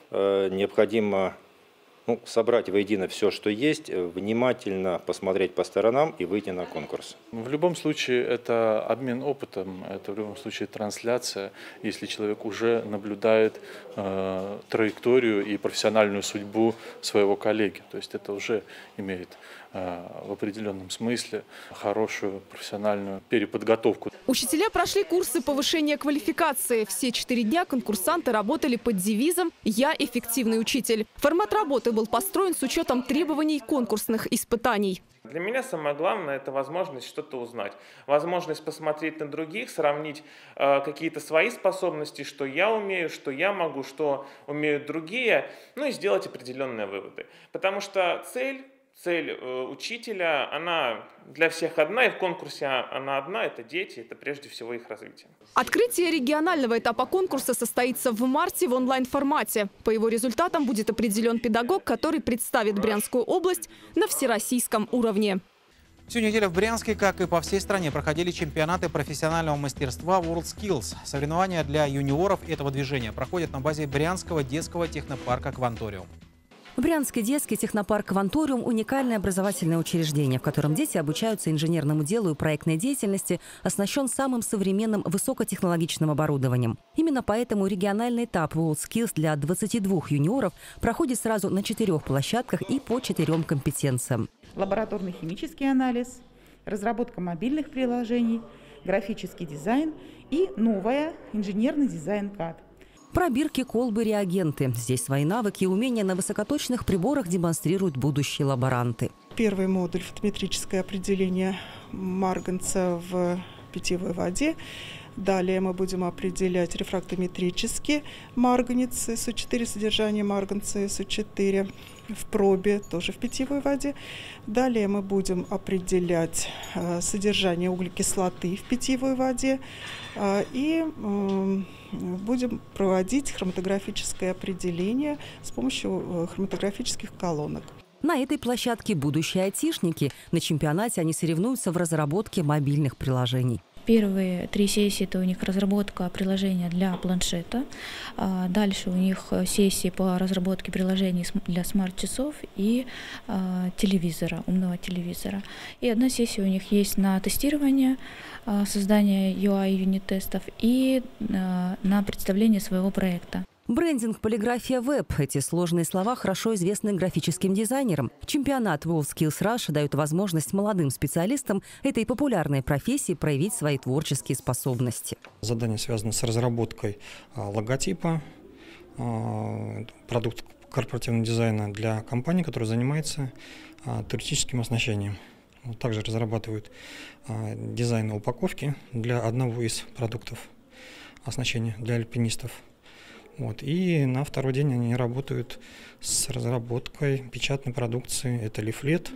Необходимо ну, собрать воедино все, что есть, внимательно посмотреть по сторонам и выйти на конкурс. В любом случае это обмен опытом, это в любом случае трансляция, если человек уже наблюдает э, траекторию и профессиональную судьбу своего коллеги. То есть это уже имеет э, в определенном смысле хорошую профессиональную переподготовку. Учителя прошли курсы повышения квалификации. Все четыре дня конкурсанты работали под девизом «Я эффективный учитель». Формат работы был построен с учетом требований конкурсных испытаний. Для меня самое главное – это возможность что-то узнать. Возможность посмотреть на других, сравнить э, какие-то свои способности, что я умею, что я могу, что умеют другие, ну и сделать определенные выводы. Потому что цель, цель э, учителя, она для всех одна, и в конкурсе она одна – это дети, это прежде всего их развитие. Открытие регионального этапа конкурса состоится в марте в онлайн-формате. По его результатам будет определен педагог, который представит Брянскую область на всероссийском уровне. Всю неделю в Брянске, как и по всей стране, проходили чемпионаты профессионального мастерства WorldSkills. Соревнования для юниоров этого движения проходят на базе Брянского детского технопарка «Кванториум». Брянский детский технопарк «Кванториум» – уникальное образовательное учреждение, в котором дети обучаются инженерному делу и проектной деятельности, оснащен самым современным высокотехнологичным оборудованием. Именно поэтому региональный этап WorldSkills для двадцати двух юниоров проходит сразу на четырех площадках и по четырем компетенциям. Лабораторный химический анализ, разработка мобильных приложений, графический дизайн и новая инженерный дизайн кад. Пробирки, колбы, реагенты. Здесь свои навыки и умения на высокоточных приборах демонстрируют будущие лаборанты. Первый модуль – фотометрическое определение марганца в питьевой воде. Далее мы будем определять рефрактометрически марганец эс о четыре, содержание марганца эс о четыре в пробе, тоже в питьевой воде. Далее мы будем определять э, содержание углекислоты в питьевой воде э, и э, будем проводить хроматографическое определение с помощью э, хроматографических колонок. На этой площадке будущие айтишники. На чемпионате они соревнуются в разработке мобильных приложений. Первые три сессии – это у них разработка приложения для планшета. Дальше у них сессии по разработке приложений для смарт-часов и телевизора, умного телевизора. И одна сессия у них есть на тестирование, создание ю ай юнит-тестов и на представление своего проекта. Брендинг, полиграфия, веб – эти сложные слова хорошо известны графическим дизайнерам. Чемпионат WorldSkills Russia дает возможность молодым специалистам этой популярной профессии проявить свои творческие способности. Задание связано с разработкой логотипа, продукт корпоративного дизайна для компании, которая занимается туристическим оснащением. Также разрабатывают дизайн упаковки для одного из продуктов оснащения для альпинистов. Вот. И на второй день они работают с разработкой печатной продукции. Это лифлет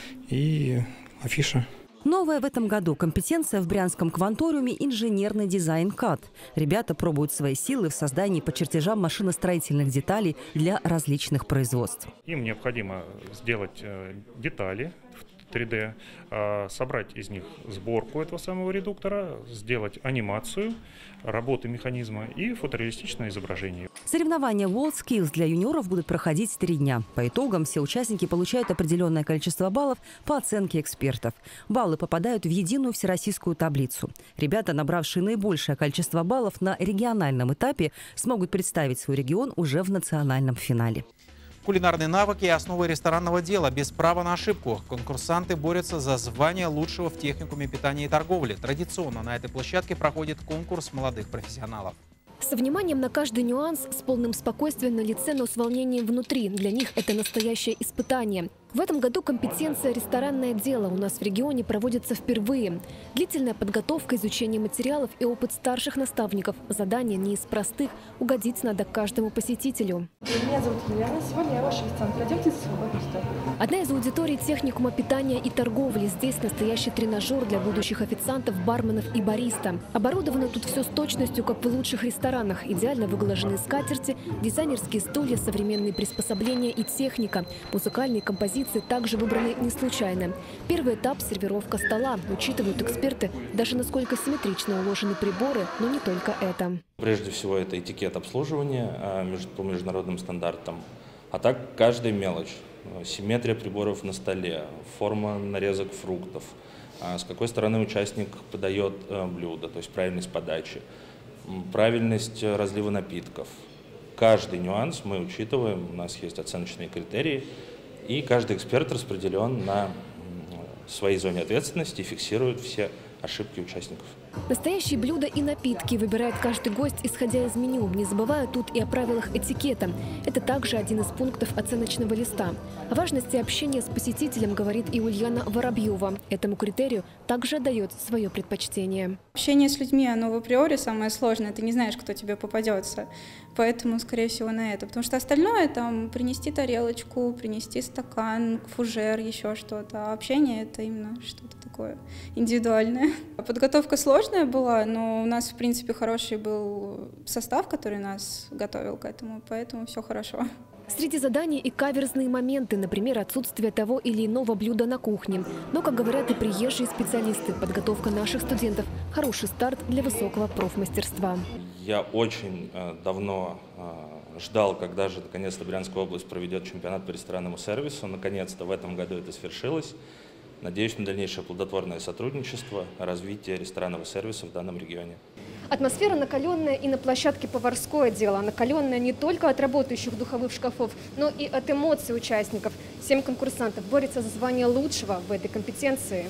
и афиша. Новая в этом году компетенция в Брянском кванториуме – инженерный дизайн кад. Ребята пробуют свои силы в создании по чертежам машиностроительных деталей для различных производств. Им необходимо сделать детали в три дэ, собрать из них сборку этого самого редуктора, сделать анимацию работы механизма и фотореалистичное изображение. Соревнования WorldSkills для юниоров будут проходить три дня. По итогам все участники получают определенное количество баллов по оценке экспертов. Баллы попадают в единую всероссийскую таблицу. Ребята, набравшие наибольшее количество баллов на региональном этапе, смогут представить свой регион уже в национальном финале. Кулинарные навыки и основы ресторанного дела без права на ошибку. Конкурсанты борются за звание лучшего в техникуме питания и торговли. Традиционно на этой площадке проходит конкурс молодых профессионалов. Со вниманием на каждый нюанс, с полным спокойствием на лице, но с волнением внутри. Для них это настоящее испытание. В этом году компетенция «Ресторанное дело» у нас в регионе проводится впервые. Длительная подготовка, изучение материалов и опыт старших наставников. Задание не из простых. Угодить надо каждому посетителю. Меня зовут Елена. Сегодня я ваш официант. Пройдемте за свободный стол. Одна из аудиторий техникума питания и торговли. Здесь настоящий тренажер для будущих официантов, барменов и бариста. Оборудовано тут все с точностью, как в лучших ресторанах. Идеально выглаженные скатерти, дизайнерские стулья, современные приспособления и техника. Музыкальные композиции также выбраны не случайно. Первый этап – сервировка стола. Учитывают эксперты даже насколько симметрично уложены приборы, но не только это. Прежде всего это этикет обслуживания по международным стандартам, а так каждая мелочь. Симметрия приборов на столе, форма нарезок фруктов, с какой стороны участник подает блюдо, то есть правильность подачи, правильность разлива напитков. Каждый нюанс мы учитываем, у нас есть оценочные критерии, и каждый эксперт распределен на своей зоне ответственности и фиксирует все ошибки участников. Настоящие блюда и напитки выбирает каждый гость, исходя из меню, не забывая тут и о правилах этикета. Это также один из пунктов оценочного листа. О важности общения с посетителем говорит и Ульяна Воробьева. Этому критерию также отдает свое предпочтение. Общение с людьми, оно в априори самое сложное. Ты не знаешь, кто тебе попадется. Поэтому, скорее всего, на это. Потому что остальное, там, принести тарелочку, принести стакан, фужер, еще что-то. А общение – это именно что-то такое индивидуальное. Подготовка сложная была, но у нас, в принципе, хороший был состав, который нас готовил к этому, поэтому все хорошо. Среди заданий и каверзные моменты, например, отсутствие того или иного блюда на кухне. Но, как говорят и приезжие специалисты, подготовка наших студентов – хороший старт для высокого профмастерства. Я очень э, давно э, ждал, когда же наконец-то Брянская область проведет чемпионат по ресторанному сервису. Наконец-то в этом году это свершилось. Надеюсь на дальнейшее плодотворное сотрудничество, развитие ресторанного сервиса в данном регионе. Атмосфера накаленная и на площадке поварское дело. Накаленная не только от работающих духовых шкафов, но и от эмоций участников. Семь конкурсантов борются за звание лучшего в этой компетенции.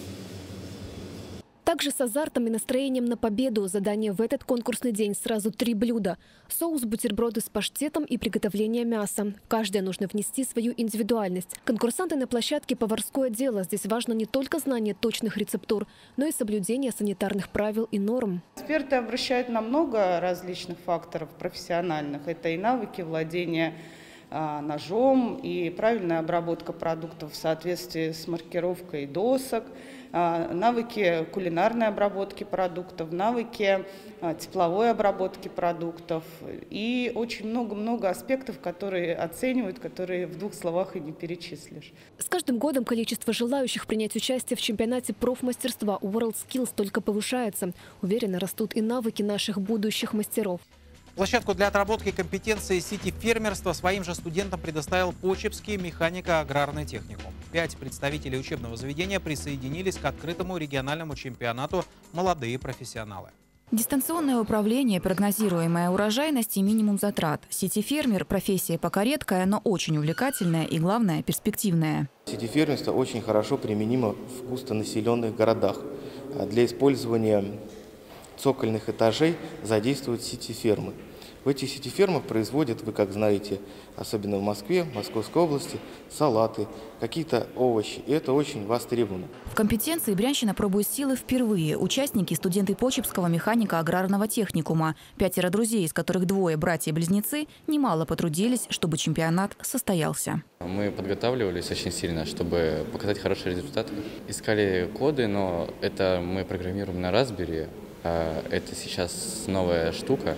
Также с азартом и настроением на победу. Задание в этот конкурсный день сразу три блюда. Соус, бутерброды с паштетом и приготовление мяса. В каждое нужно внести свою индивидуальность. Конкурсанты на площадке «Поварское дело». Здесь важно не только знание точных рецептур, но и соблюдение санитарных правил и норм. Эксперты обращают на много различных факторов профессиональных. Это и навыки владения ножом и правильная обработка продуктов в соответствии с маркировкой досок, навыки кулинарной обработки продуктов, навыки тепловой обработки продуктов и очень много-много аспектов, которые оценивают, которые в двух словах и не перечислишь. С каждым годом количество желающих принять участие в чемпионате профмастерства WorldSkills только повышается. Уверенно растут и навыки наших будущих мастеров. Площадку для отработки компетенции сити-фермерства своим же студентам предоставил Почепский механико-аграрный техникум. Пять представителей учебного заведения присоединились к открытому региональному чемпионату «Молодые профессионалы». Дистанционное управление, прогнозируемая урожайность и минимум затрат. Сити-фермер – профессия пока редкая, но очень увлекательная и, главное, перспективная. Сити-фермерство очень хорошо применимо в густонаселенных городах. Для использования цокольных этажей задействуют сити-фермы. В этих сити-фермах производят, вы как знаете, особенно в Москве, Московской области, салаты, какие-то овощи. И это очень востребовано. В компетенции Брянщина пробует силы впервые. Участники – студенты Почепского механико-аграрного техникума. Пятеро друзей, из которых двое братья-близнецы, немало потрудились, чтобы чемпионат состоялся. Мы подготавливались очень сильно, чтобы показать хорошие результаты. Искали коды, но это мы программируем на Raspberry. Это сейчас новая штука,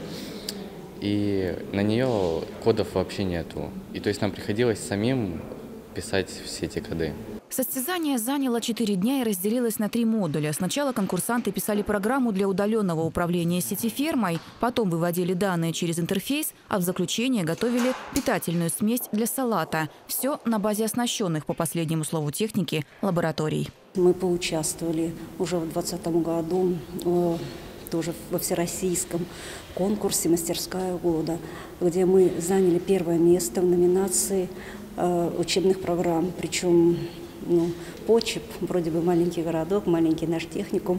и на нее кодов вообще нету. И то есть нам приходилось самим писать все эти коды. Состязание заняло четыре дня и разделилось на три модуля. Сначала конкурсанты писали программу для удаленного управления сити-фермой, потом выводили данные через интерфейс, а в заключение готовили питательную смесь для салата. Все на базе оснащенных, по последнему слову техники, лабораторий. Мы поучаствовали уже в двадцатом году э, тоже во всероссийском конкурсе «Мастерская года», где мы заняли первое место в номинации э, учебных программ. Причем ну, Почеп, вроде бы маленький городок, маленький наш техникум,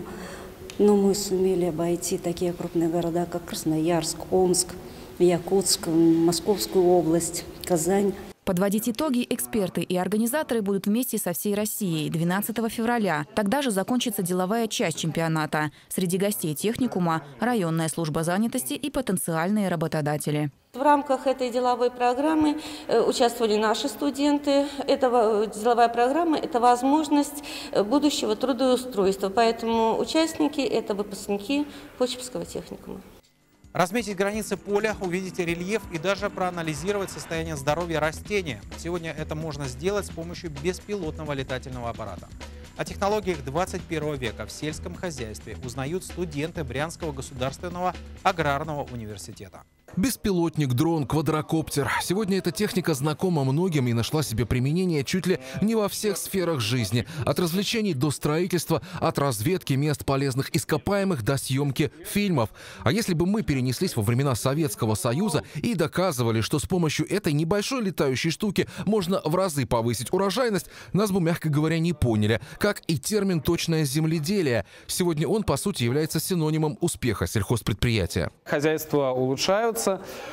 но мы сумели обойти такие крупные города, как Красноярск, Омск, Якутск, Московскую область, Казань. Подводить итоги эксперты и организаторы будут вместе со всей Россией двенадцатого февраля. Тогда же закончится деловая часть чемпионата. Среди гостей техникума – районная служба занятости и потенциальные работодатели. В рамках этой деловой программы участвовали наши студенты. Эта деловая программа – это возможность будущего трудоустройства. Поэтому участники – это выпускники Почепского техникума. Разметить границы поля, увидеть рельеф и даже проанализировать состояние здоровья растения. Сегодня это можно сделать с помощью беспилотного летательного аппарата. О технологиях двадцать первого века в сельском хозяйстве узнают студенты Брянского государственного аграрного университета. Беспилотник, дрон, квадрокоптер. Сегодня эта техника знакома многим и нашла себе применение чуть ли не во всех сферах жизни. От развлечений до строительства, от разведки мест полезных ископаемых до съемки фильмов. А если бы мы перенеслись во времена Советского Союза и доказывали, что с помощью этой небольшой летающей штуки можно в разы повысить урожайность, нас бы, мягко говоря, не поняли. Как и термин «точное земледелие». Сегодня он, по сути, является синонимом успеха сельхозпредприятия. Хозяйства улучшаются.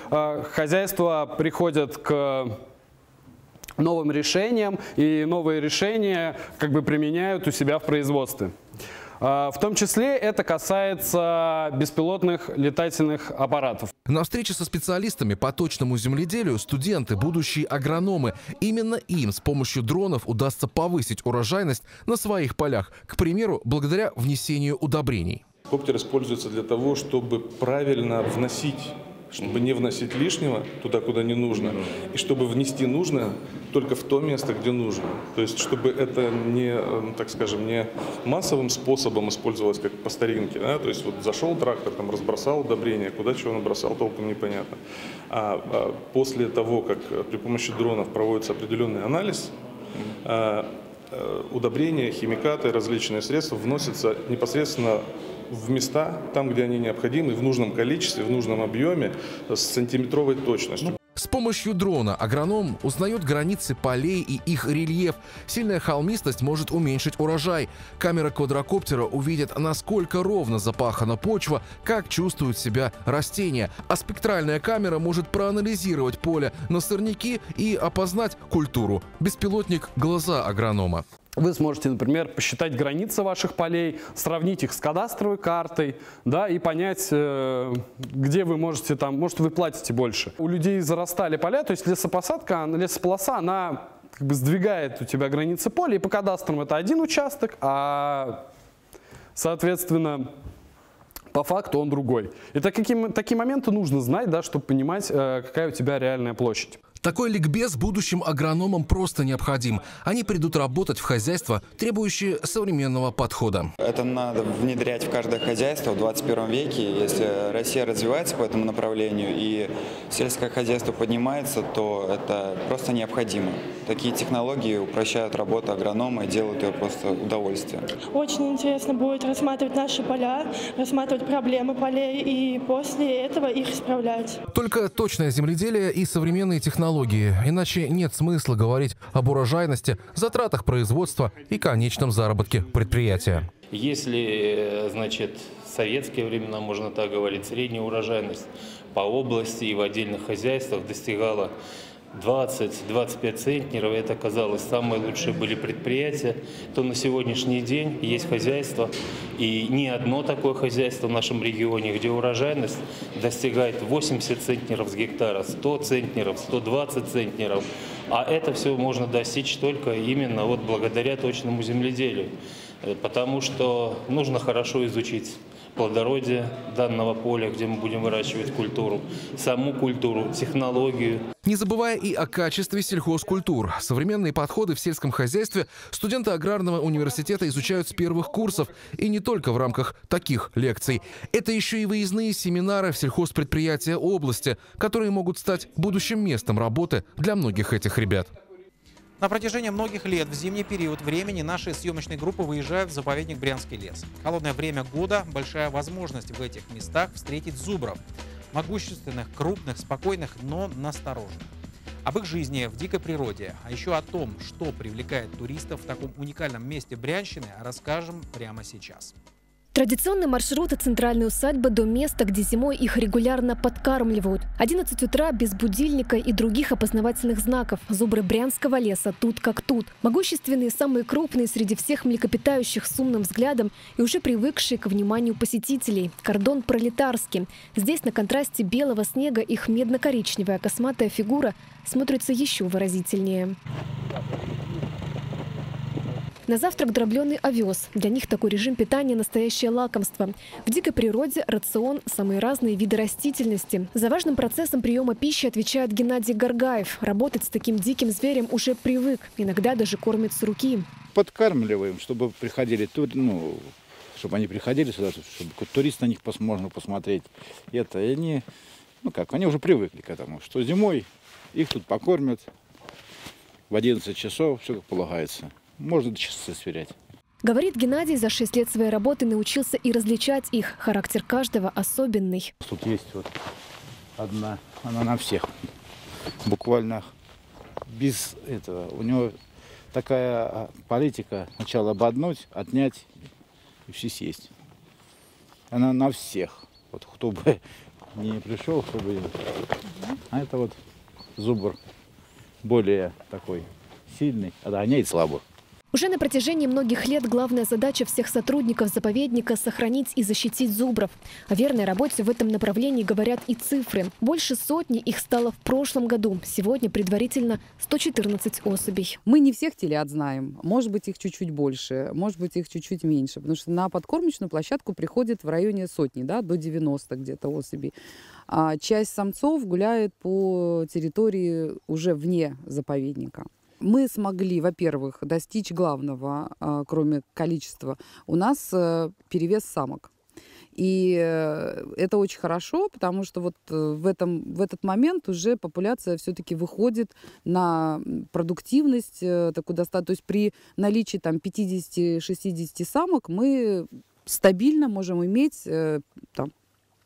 Хозяйства приходят к новым решениям, и новые решения как бы применяют у себя в производстве. В том числе это касается беспилотных летательных аппаратов. На встрече со специалистами по точному земледелию студенты, будущие агрономы. Именно им с помощью дронов удастся повысить урожайность на своих полях. К примеру, благодаря внесению удобрений. Коптер используется для того, чтобы правильно вносить, чтобы не вносить лишнего туда, куда не нужно, и чтобы внести нужное только в то место, где нужно. То есть, чтобы это не, так скажем, не массовым способом использовалось, как по старинке. Да? То есть, вот зашел трактор, там разбросал удобрения, куда чего набросал, толком непонятно. А, а после того, как при помощи дронов проводится определенный анализ, а, а, удобрения, химикаты, различные средства вносятся непосредственно в места, там, где они необходимы, в нужном количестве, в нужном объеме, с сантиметровой точностью. С помощью дрона агроном узнает границы полей и их рельеф. Сильная холмистость может уменьшить урожай. Камера квадрокоптера увидит, насколько ровно запахана почва, как чувствуют себя растения. А спектральная камера может проанализировать поле на сорняки и опознать культуру. Беспилотник – глаза агронома. Вы сможете, например, посчитать границы ваших полей, сравнить их с кадастровой картой, да, и понять, где вы можете там, может, вы платите больше. У людей зарастали поля, то есть лесопосадка, лесополоса, она как бы сдвигает у тебя границы поля, и по кадастрам это один участок, а, соответственно, по факту он другой. И такие, такие моменты нужно знать, да, чтобы понимать, какая у тебя реальная площадь. Такой ликбез будущим агрономам просто необходим. Они придут работать в хозяйство, требующие современного подхода. Это надо внедрять в каждое хозяйство в двадцать первом веке. Если Россия развивается по этому направлению и сельское хозяйство поднимается, то это просто необходимо. Такие технологии упрощают работу агронома и делают ее просто удовольствием. Очень интересно будет рассматривать наши поля, рассматривать проблемы полей и после этого их исправлять. Только точное земледелие и современные технологии. Иначе нет смысла говорить об урожайности, затратах производства и конечном заработке предприятия. Если, значит, в советские времена, можно так говорить, средняя урожайность по области и в отдельных хозяйствах достигала двадцать-двадцать пять центнеров, это казалось, самые лучшие были предприятия, то на сегодняшний день есть хозяйство, и ни одно такое хозяйство в нашем регионе, где урожайность достигает восемьдесят центнеров с гектара, сто центнеров, сто двадцать центнеров, а это все можно достичь только именно вот благодаря точному земледелию, потому что нужно хорошо изучить плодородие данного поля, где мы будем выращивать культуру, саму культуру, технологию. Не забывая и о качестве сельхозкультур. Современные подходы в сельском хозяйстве студенты аграрного университета изучают с первых курсов. И не только в рамках таких лекций. Это еще и выездные семинары в сельхозпредприятия области, которые могут стать будущим местом работы для многих этих ребят. На протяжении многих лет в зимний период времени наши съемочные группы выезжают в заповедник Брянский лес. Холодное время года – большая возможность в этих местах встретить зубров. Могущественных, крупных, спокойных, но настороженных. Об их жизни в дикой природе, а еще о том, что привлекает туристов в таком уникальном месте Брянщины, расскажем прямо сейчас. Традиционный маршрут от центральной усадьбы до места, где зимой их регулярно подкармливают. одиннадцать утра без будильника и других опознавательных знаков. Зубры Брянского леса тут как тут. Могущественные, самые крупные среди всех млекопитающих с умным взглядом и уже привыкшие к вниманию посетителей. Кордон пролетарский. Здесь на контрасте белого снега их медно-коричневая косматая фигура смотрится еще выразительнее. На завтрак дробленый овес. Для них такой режим питания – настоящее лакомство. В дикой природе рацион – самые разные виды растительности. За важным процессом приема пищи отвечает Геннадий Горгаев. Работать с таким диким зверем уже привык. Иногда даже кормит с руки. Подкармливаем, чтобы приходили, ну, чтобы они приходили сюда, чтобы турист на них можно посмотреть. Это, и они, ну как, они уже привыкли к этому, что зимой их тут покормят в одиннадцать часов, все как полагается. Можно до часа сверять. Говорит Геннадий, за шесть лет своей работы научился и различать их. Характер каждого особенный. Тут есть вот одна, она на всех. Буквально без этого. У него такая политика: сначала ободнуть, отнять и все съесть. Она на всех. Вот кто бы не пришел, чтобы... А это вот зубр более такой сильный, а гоняет слабо. Уже на протяжении многих лет главная задача всех сотрудников заповедника – сохранить и защитить зубров. О верной работе в этом направлении говорят и цифры. Больше сотни их стало в прошлом году. Сегодня предварительно сто четырнадцать особей. Мы не всех телят знаем. Может быть, их чуть-чуть больше, может быть, их чуть-чуть меньше. Потому что на подкормочную площадку приходит в районе сотни, да, до девяноста где-то особей. А часть самцов гуляет по территории уже вне заповедника. Мы смогли, во-первых, достичь главного, кроме количества. У нас перевес самок. И это очень хорошо, потому что вот в, этом, в этот момент уже популяция все-таки выходит на продуктивность. Такую достаточно, то есть при наличии там пятидесяти-шестидесяти самок мы стабильно можем иметь там,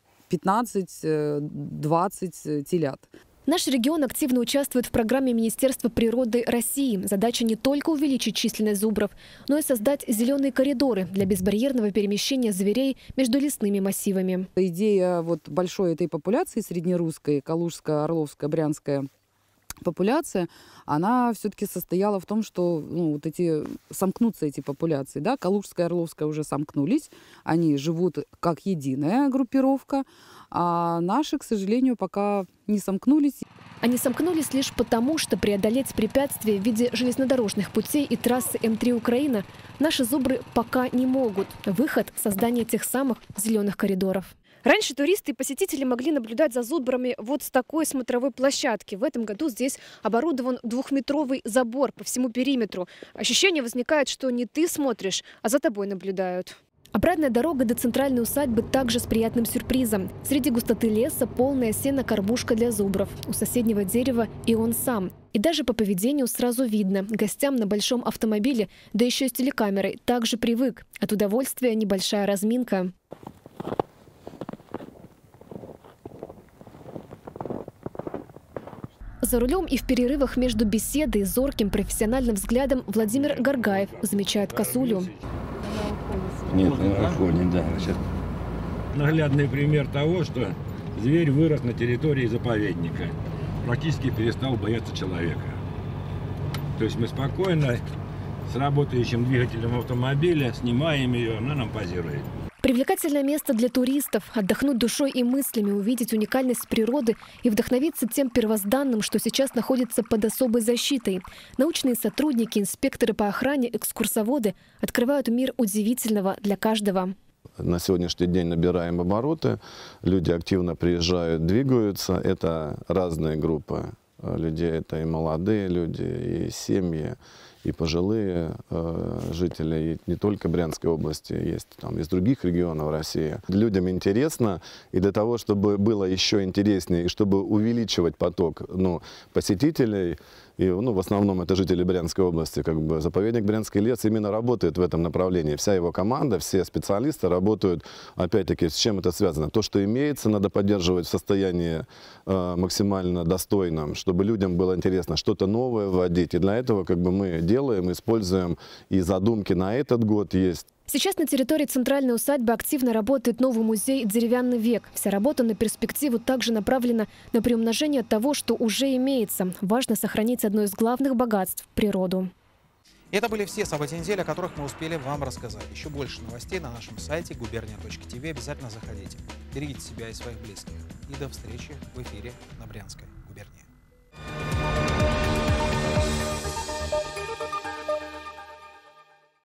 пятнадцать-двадцать телят. Наш регион активно участвует в программе Министерства природы России. Задача не только увеличить численность зубров, но и создать зеленые коридоры для безбарьерного перемещения зверей между лесными массивами. Идея вот большой этой популяции среднерусской, калужская, орловская, брянская, популяция, она все-таки состояла в том, что ну, вот эти, сомкнутся эти популяции. Да? Калужская и Орловская уже сомкнулись, они живут как единая группировка, а наши, к сожалению, пока не сомкнулись. Они сомкнулись лишь потому, что преодолеть препятствия в виде железнодорожных путей и трассы М три Украина наши зубры пока не могут. Выход – создание тех самых зеленых коридоров. Раньше туристы и посетители могли наблюдать за зубрами вот с такой смотровой площадки. В этом году здесь оборудован двухметровый забор по всему периметру. Ощущение возникает, что не ты смотришь, а за тобой наблюдают. Обратная дорога до центральной усадьбы также с приятным сюрпризом. Среди густоты леса полная сено-кормушка для зубров. У соседнего дерева и он сам. И даже по поведению сразу видно. Гостям на большом автомобиле, да еще и с телекамерой, также привык. От удовольствия небольшая разминка. За рулем и в перерывах между беседой и зорким профессиональным взглядом Владимир Гаргаев замечает косулю. Нет, не на фоне, да. Наглядный пример того, что зверь вырос на территории заповедника. Практически перестал бояться человека. То есть мы спокойно с работающим двигателем автомобиля снимаем ее, она нам позирует. Привлекательное место для туристов. Отдохнуть душой и мыслями, увидеть уникальность природы и вдохновиться тем первозданным, что сейчас находится под особой защитой. Научные сотрудники, инспекторы по охране, экскурсоводы открывают мир удивительного для каждого. На сегодняшний день набираем обороты, люди активно приезжают, двигаются. Это разные группы людей, это и молодые люди, и семьи, и пожилые э, жители, и не только Брянской области, есть там из других регионов России. Людям интересно, и для того, чтобы было еще интереснее, и чтобы увеличивать поток ну, посетителей, и ну, в основном это жители Брянской области, как бы заповедник Брянский лес именно работает в этом направлении. Вся его команда, все специалисты работают, опять-таки, с чем это связано? То, что имеется, надо поддерживать в состоянии э, максимально достойном, чтобы людям было интересно что-то новое вводить. И для этого как бы мы делаем, используем и задумки на этот год есть. Сейчас на территории центральной усадьбы активно работает новый музей «Деревянный век». Вся работа на перспективу также направлена на приумножение того, что уже имеется. Важно сохранить одно из главных богатств – природу. Это были все события недели, о которых мы успели вам рассказать. Еще больше новостей на нашем сайте губерния точка тв. Обязательно заходите. Берегите себя и своих близких. И до встречи в эфире на Брянской.